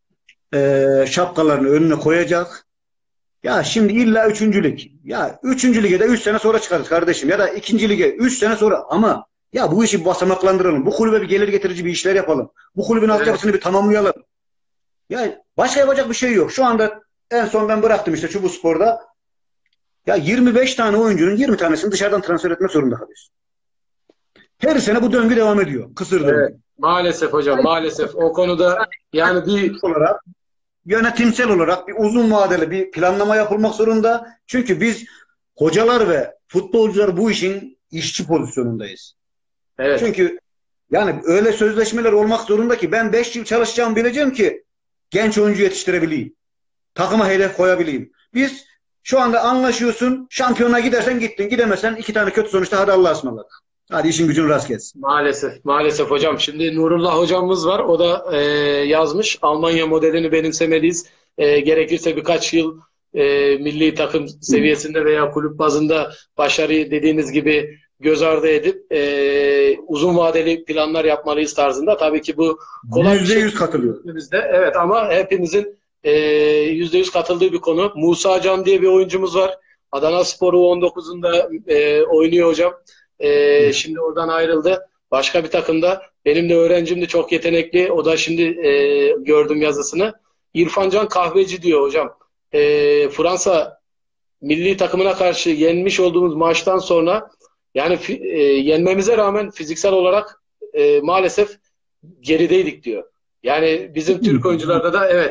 şapkalarını önüne koyacak. Ya şimdi illa üçüncülük. Ya üçüncü lige de 3 sene sonra çıkarız kardeşim. Ya da ikinci lige 3 sene sonra. Ama ya bu işi bir basamaklandıralım. Bu kulübe bir gelir getirici bir işler yapalım. Bu kulübün evet. altyapısını bir tamamlayalım. Ya başka yapacak bir şey yok. Şu anda en son ben bıraktım işte Çubukspor'da. Ya 25 tane oyuncunun 20 tanesini dışarıdan transfer etmek zorunda kalıyorsun. Her sene bu döngü devam ediyor. Kısır Evet. döngü. Maalesef hocam, maalesef o konuda yani bir Olarak yönetimsel olarak bir uzun vadeli bir planlama yapılmak zorunda. Çünkü biz hocalar ve futbolcular bu işin işçi pozisyonundayız. evet. Çünkü yani öyle sözleşmeler olmak zorunda ki ben 5 yıl çalışacağım bileceğim ki genç oyuncu yetiştirebileyim. Takıma hedef koyabileyim. Biz şu anda anlaşıyorsun. Şampiyona gidersen gittin. Gidemezsen 2 tane kötü sonuçta hadi Allah'a ısmarladık. Hadi işin gücün rast gelsin. Maalesef, maalesef hocam. Şimdi Nurullah hocamız var. O da yazmış. Almanya modelini benimsemeliyiz. Gerekirse birkaç yıl milli takım seviyesinde veya kulüp bazında başarıyı dediğiniz gibi göz ardı edip uzun vadeli planlar yapmalıyız tarzında. Tabii ki bu kolay bir şey %100 katılıyorum. bizde. Evet ama hepimizin %100 katıldığı bir konu. Musa Can diye bir oyuncumuz var. Adanaspor'u 19'unda oynuyor hocam. Şimdi oradan ayrıldı. Başka bir takımda. Benim de öğrencim de çok yetenekli. O da şimdi gördüm yazısını. İrfancan Kahveci diyor hocam. Fransa milli takımına karşı yenmiş olduğumuz maçtan sonra yani yenmemize rağmen fiziksel olarak maalesef gerideydik diyor. Yani bizim Türk oyuncularda da evet.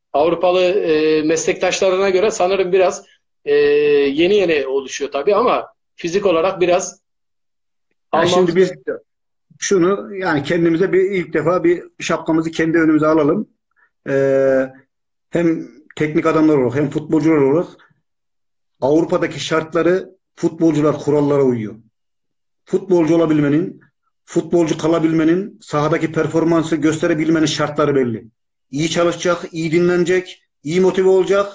Avrupalı meslektaşlarına göre sanırım biraz yeni yeni oluşuyor tabii ama fizik olarak biraz Ya almamız şimdi biz şunu yani kendimize bir ilk defa bir şapkamızı kendi önümüze alalım. Ee, Hem teknik adamlar olarak hem futbolcular olarak Avrupa'daki şartları futbolcular kurallara uyuyor. Futbolcu olabilmenin, futbolcu kalabilmenin, sahadaki performansı gösterebilmenin şartları belli. İyi çalışacak, iyi dinlenecek, iyi motive olacak.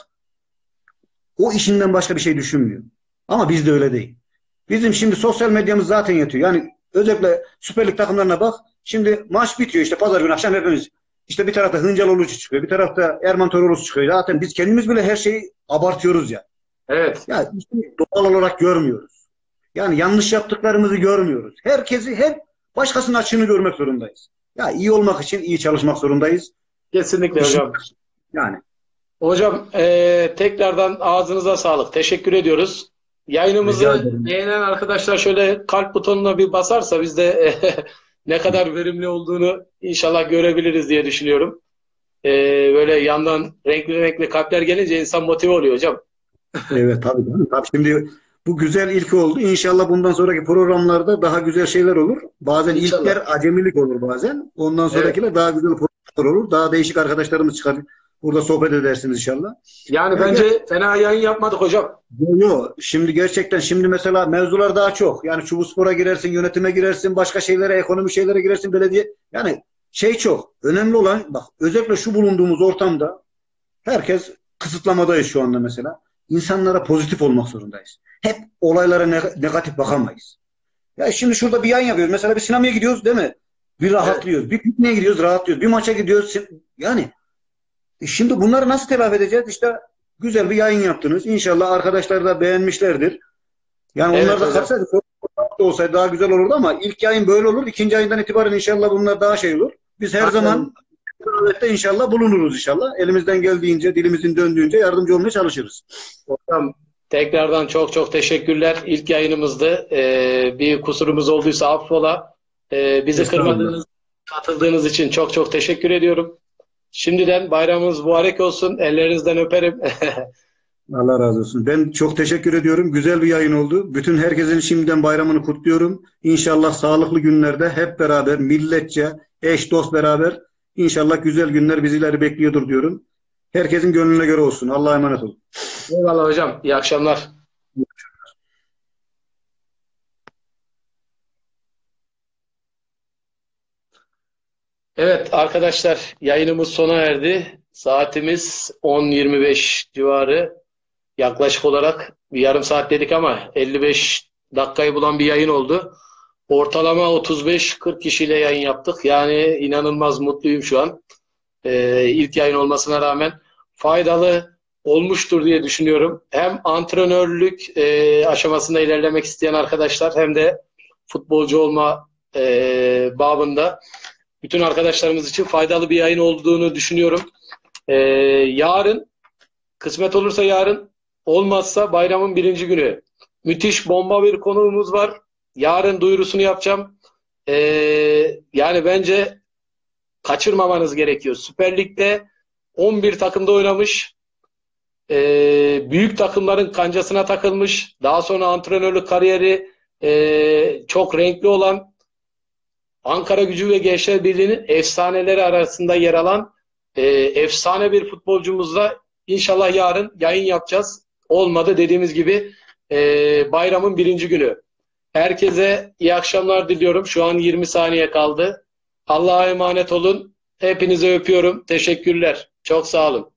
O işinden başka bir şey düşünmüyor. Ama bizde öyle değil. Bizim şimdi sosyal medyamız zaten yetiyor. Yani özellikle Süper Lig takımlarına bak. Şimdi maç bitiyor işte pazar günü akşam hepimiz. İşte bir tarafta Hıncaloğlu çıkıyor, bir tarafta Erman Toroğlu çıkıyor. Zaten biz kendimiz bile her şeyi abartıyoruz ya. evet, Ya işte doğal olarak görmüyoruz. Yani yanlış yaptıklarımızı görmüyoruz. Herkesi hep başkasının açığını görmek zorundayız. Ya iyi olmak için iyi çalışmak zorundayız. kesinlikle İşin hocam. yani. Hocam tekrardan ağzınıza sağlık. Teşekkür ediyoruz. Rica Yayınımızı ederim. beğenen arkadaşlar şöyle kalp butonuna bir basarsa biz de ne kadar verimli olduğunu inşallah görebiliriz diye düşünüyorum. E, Böyle yandan renkli renkli kalpler gelince insan motive oluyor hocam. Evet tabii, tabii. Tabii şimdi bu güzel ilk oldu. İnşallah bundan sonraki programlarda daha güzel şeyler olur. Bazen İnşallah. ilkler acemilik olur bazen. Ondan Evet. sonrakiler daha güzel programlar olur. Daha değişik arkadaşlarımız çıkar. Burada sohbet edersiniz inşallah. Yani Ya gel. bence fena yayın yapmadık hocam. Yo, şimdi gerçekten şimdi mesela mevzular daha çok. Yani Çubuspor'a girersin, yönetime girersin, başka şeylere, ekonomi şeylere girersin, belediye. Yani şey çok. Önemli olan bak özellikle şu bulunduğumuz ortamda herkes kısıtlamadayız şu anda mesela. İnsanlara pozitif olmak zorundayız. Hep olaylara negatif bakamayız. Ya şimdi şurada bir yayın yapıyoruz. Mesela bir sinemaya gidiyoruz değil mi? Bir Evet. rahatlıyoruz. Bir pikniğe gidiyoruz, rahatlıyoruz. Bir maça gidiyoruz. Yani şimdi bunları nasıl telafi edeceğiz? İşte güzel bir yayın yaptınız. İnşallah arkadaşlar da beğenmişlerdir. Yani onlar Evet da hocam. katsaydı da olsaydı daha güzel olurdu ama ilk yayın böyle olur. İkinci yayından itibaren inşallah bunlar daha şey olur. Biz her Aynen. zaman davette inşallah bulunuruz inşallah. Elimizden geldiğince, dilimizin döndüğünce yardımcı olmaya çalışırız. Hocam tekrardan çok çok teşekkürler. İlk yayınımızdı. Bir kusurumuz olduysa affola. Bizi Estağfurullah. kırmadığınız, katıldığınız için çok çok teşekkür ediyorum. Şimdiden bayramımız mübarek olsun. Ellerinizden öperim. Allah razı olsun. Ben çok teşekkür ediyorum. Güzel bir yayın oldu. Bütün herkesin şimdiden bayramını kutluyorum. İnşallah sağlıklı günlerde hep beraber milletçe, eş dost beraber inşallah güzel günler bizleri bekliyordur diyorum. Herkesin gönlüne göre olsun. Allah'a emanet olun. Eyvallah hocam. İyi akşamlar. Evet arkadaşlar yayınımız sona erdi. Saatimiz 10:25 civarı. Yaklaşık olarak bir yarım saat dedik ama 55 dakikayı bulan bir yayın oldu. Ortalama 35-40 kişiyle yayın yaptık. Yani inanılmaz mutluyum şu an. İlk yayın olmasına rağmen faydalı olmuştur diye düşünüyorum. Hem antrenörlük aşamasında ilerlemek isteyen arkadaşlar hem de futbolcu olma babında bütün arkadaşlarımız için faydalı bir yayın olduğunu düşünüyorum. Ee, Yarın kısmet olursa yarın olmazsa bayramın birinci günü. Müthiş bomba bir konuğumuz var. Yarın duyurusunu yapacağım. Yani bence kaçırmamanız gerekiyor. Süper Lig'de 11 takımda oynamış. Büyük takımların kancasına takılmış. Daha sonra antrenörlük kariyeri çok renkli olan Ankara-Gücü ve Gençler Birliği'nin efsaneleri arasında yer alan efsane bir futbolcumuzla inşallah yarın yayın yapacağız. Olmadı dediğimiz gibi bayramın birinci günü. Herkese iyi akşamlar diliyorum. Şu an 20 saniye kaldı. Allah'a emanet olun. Hepinizi öpüyorum. Teşekkürler. Çok sağ olun.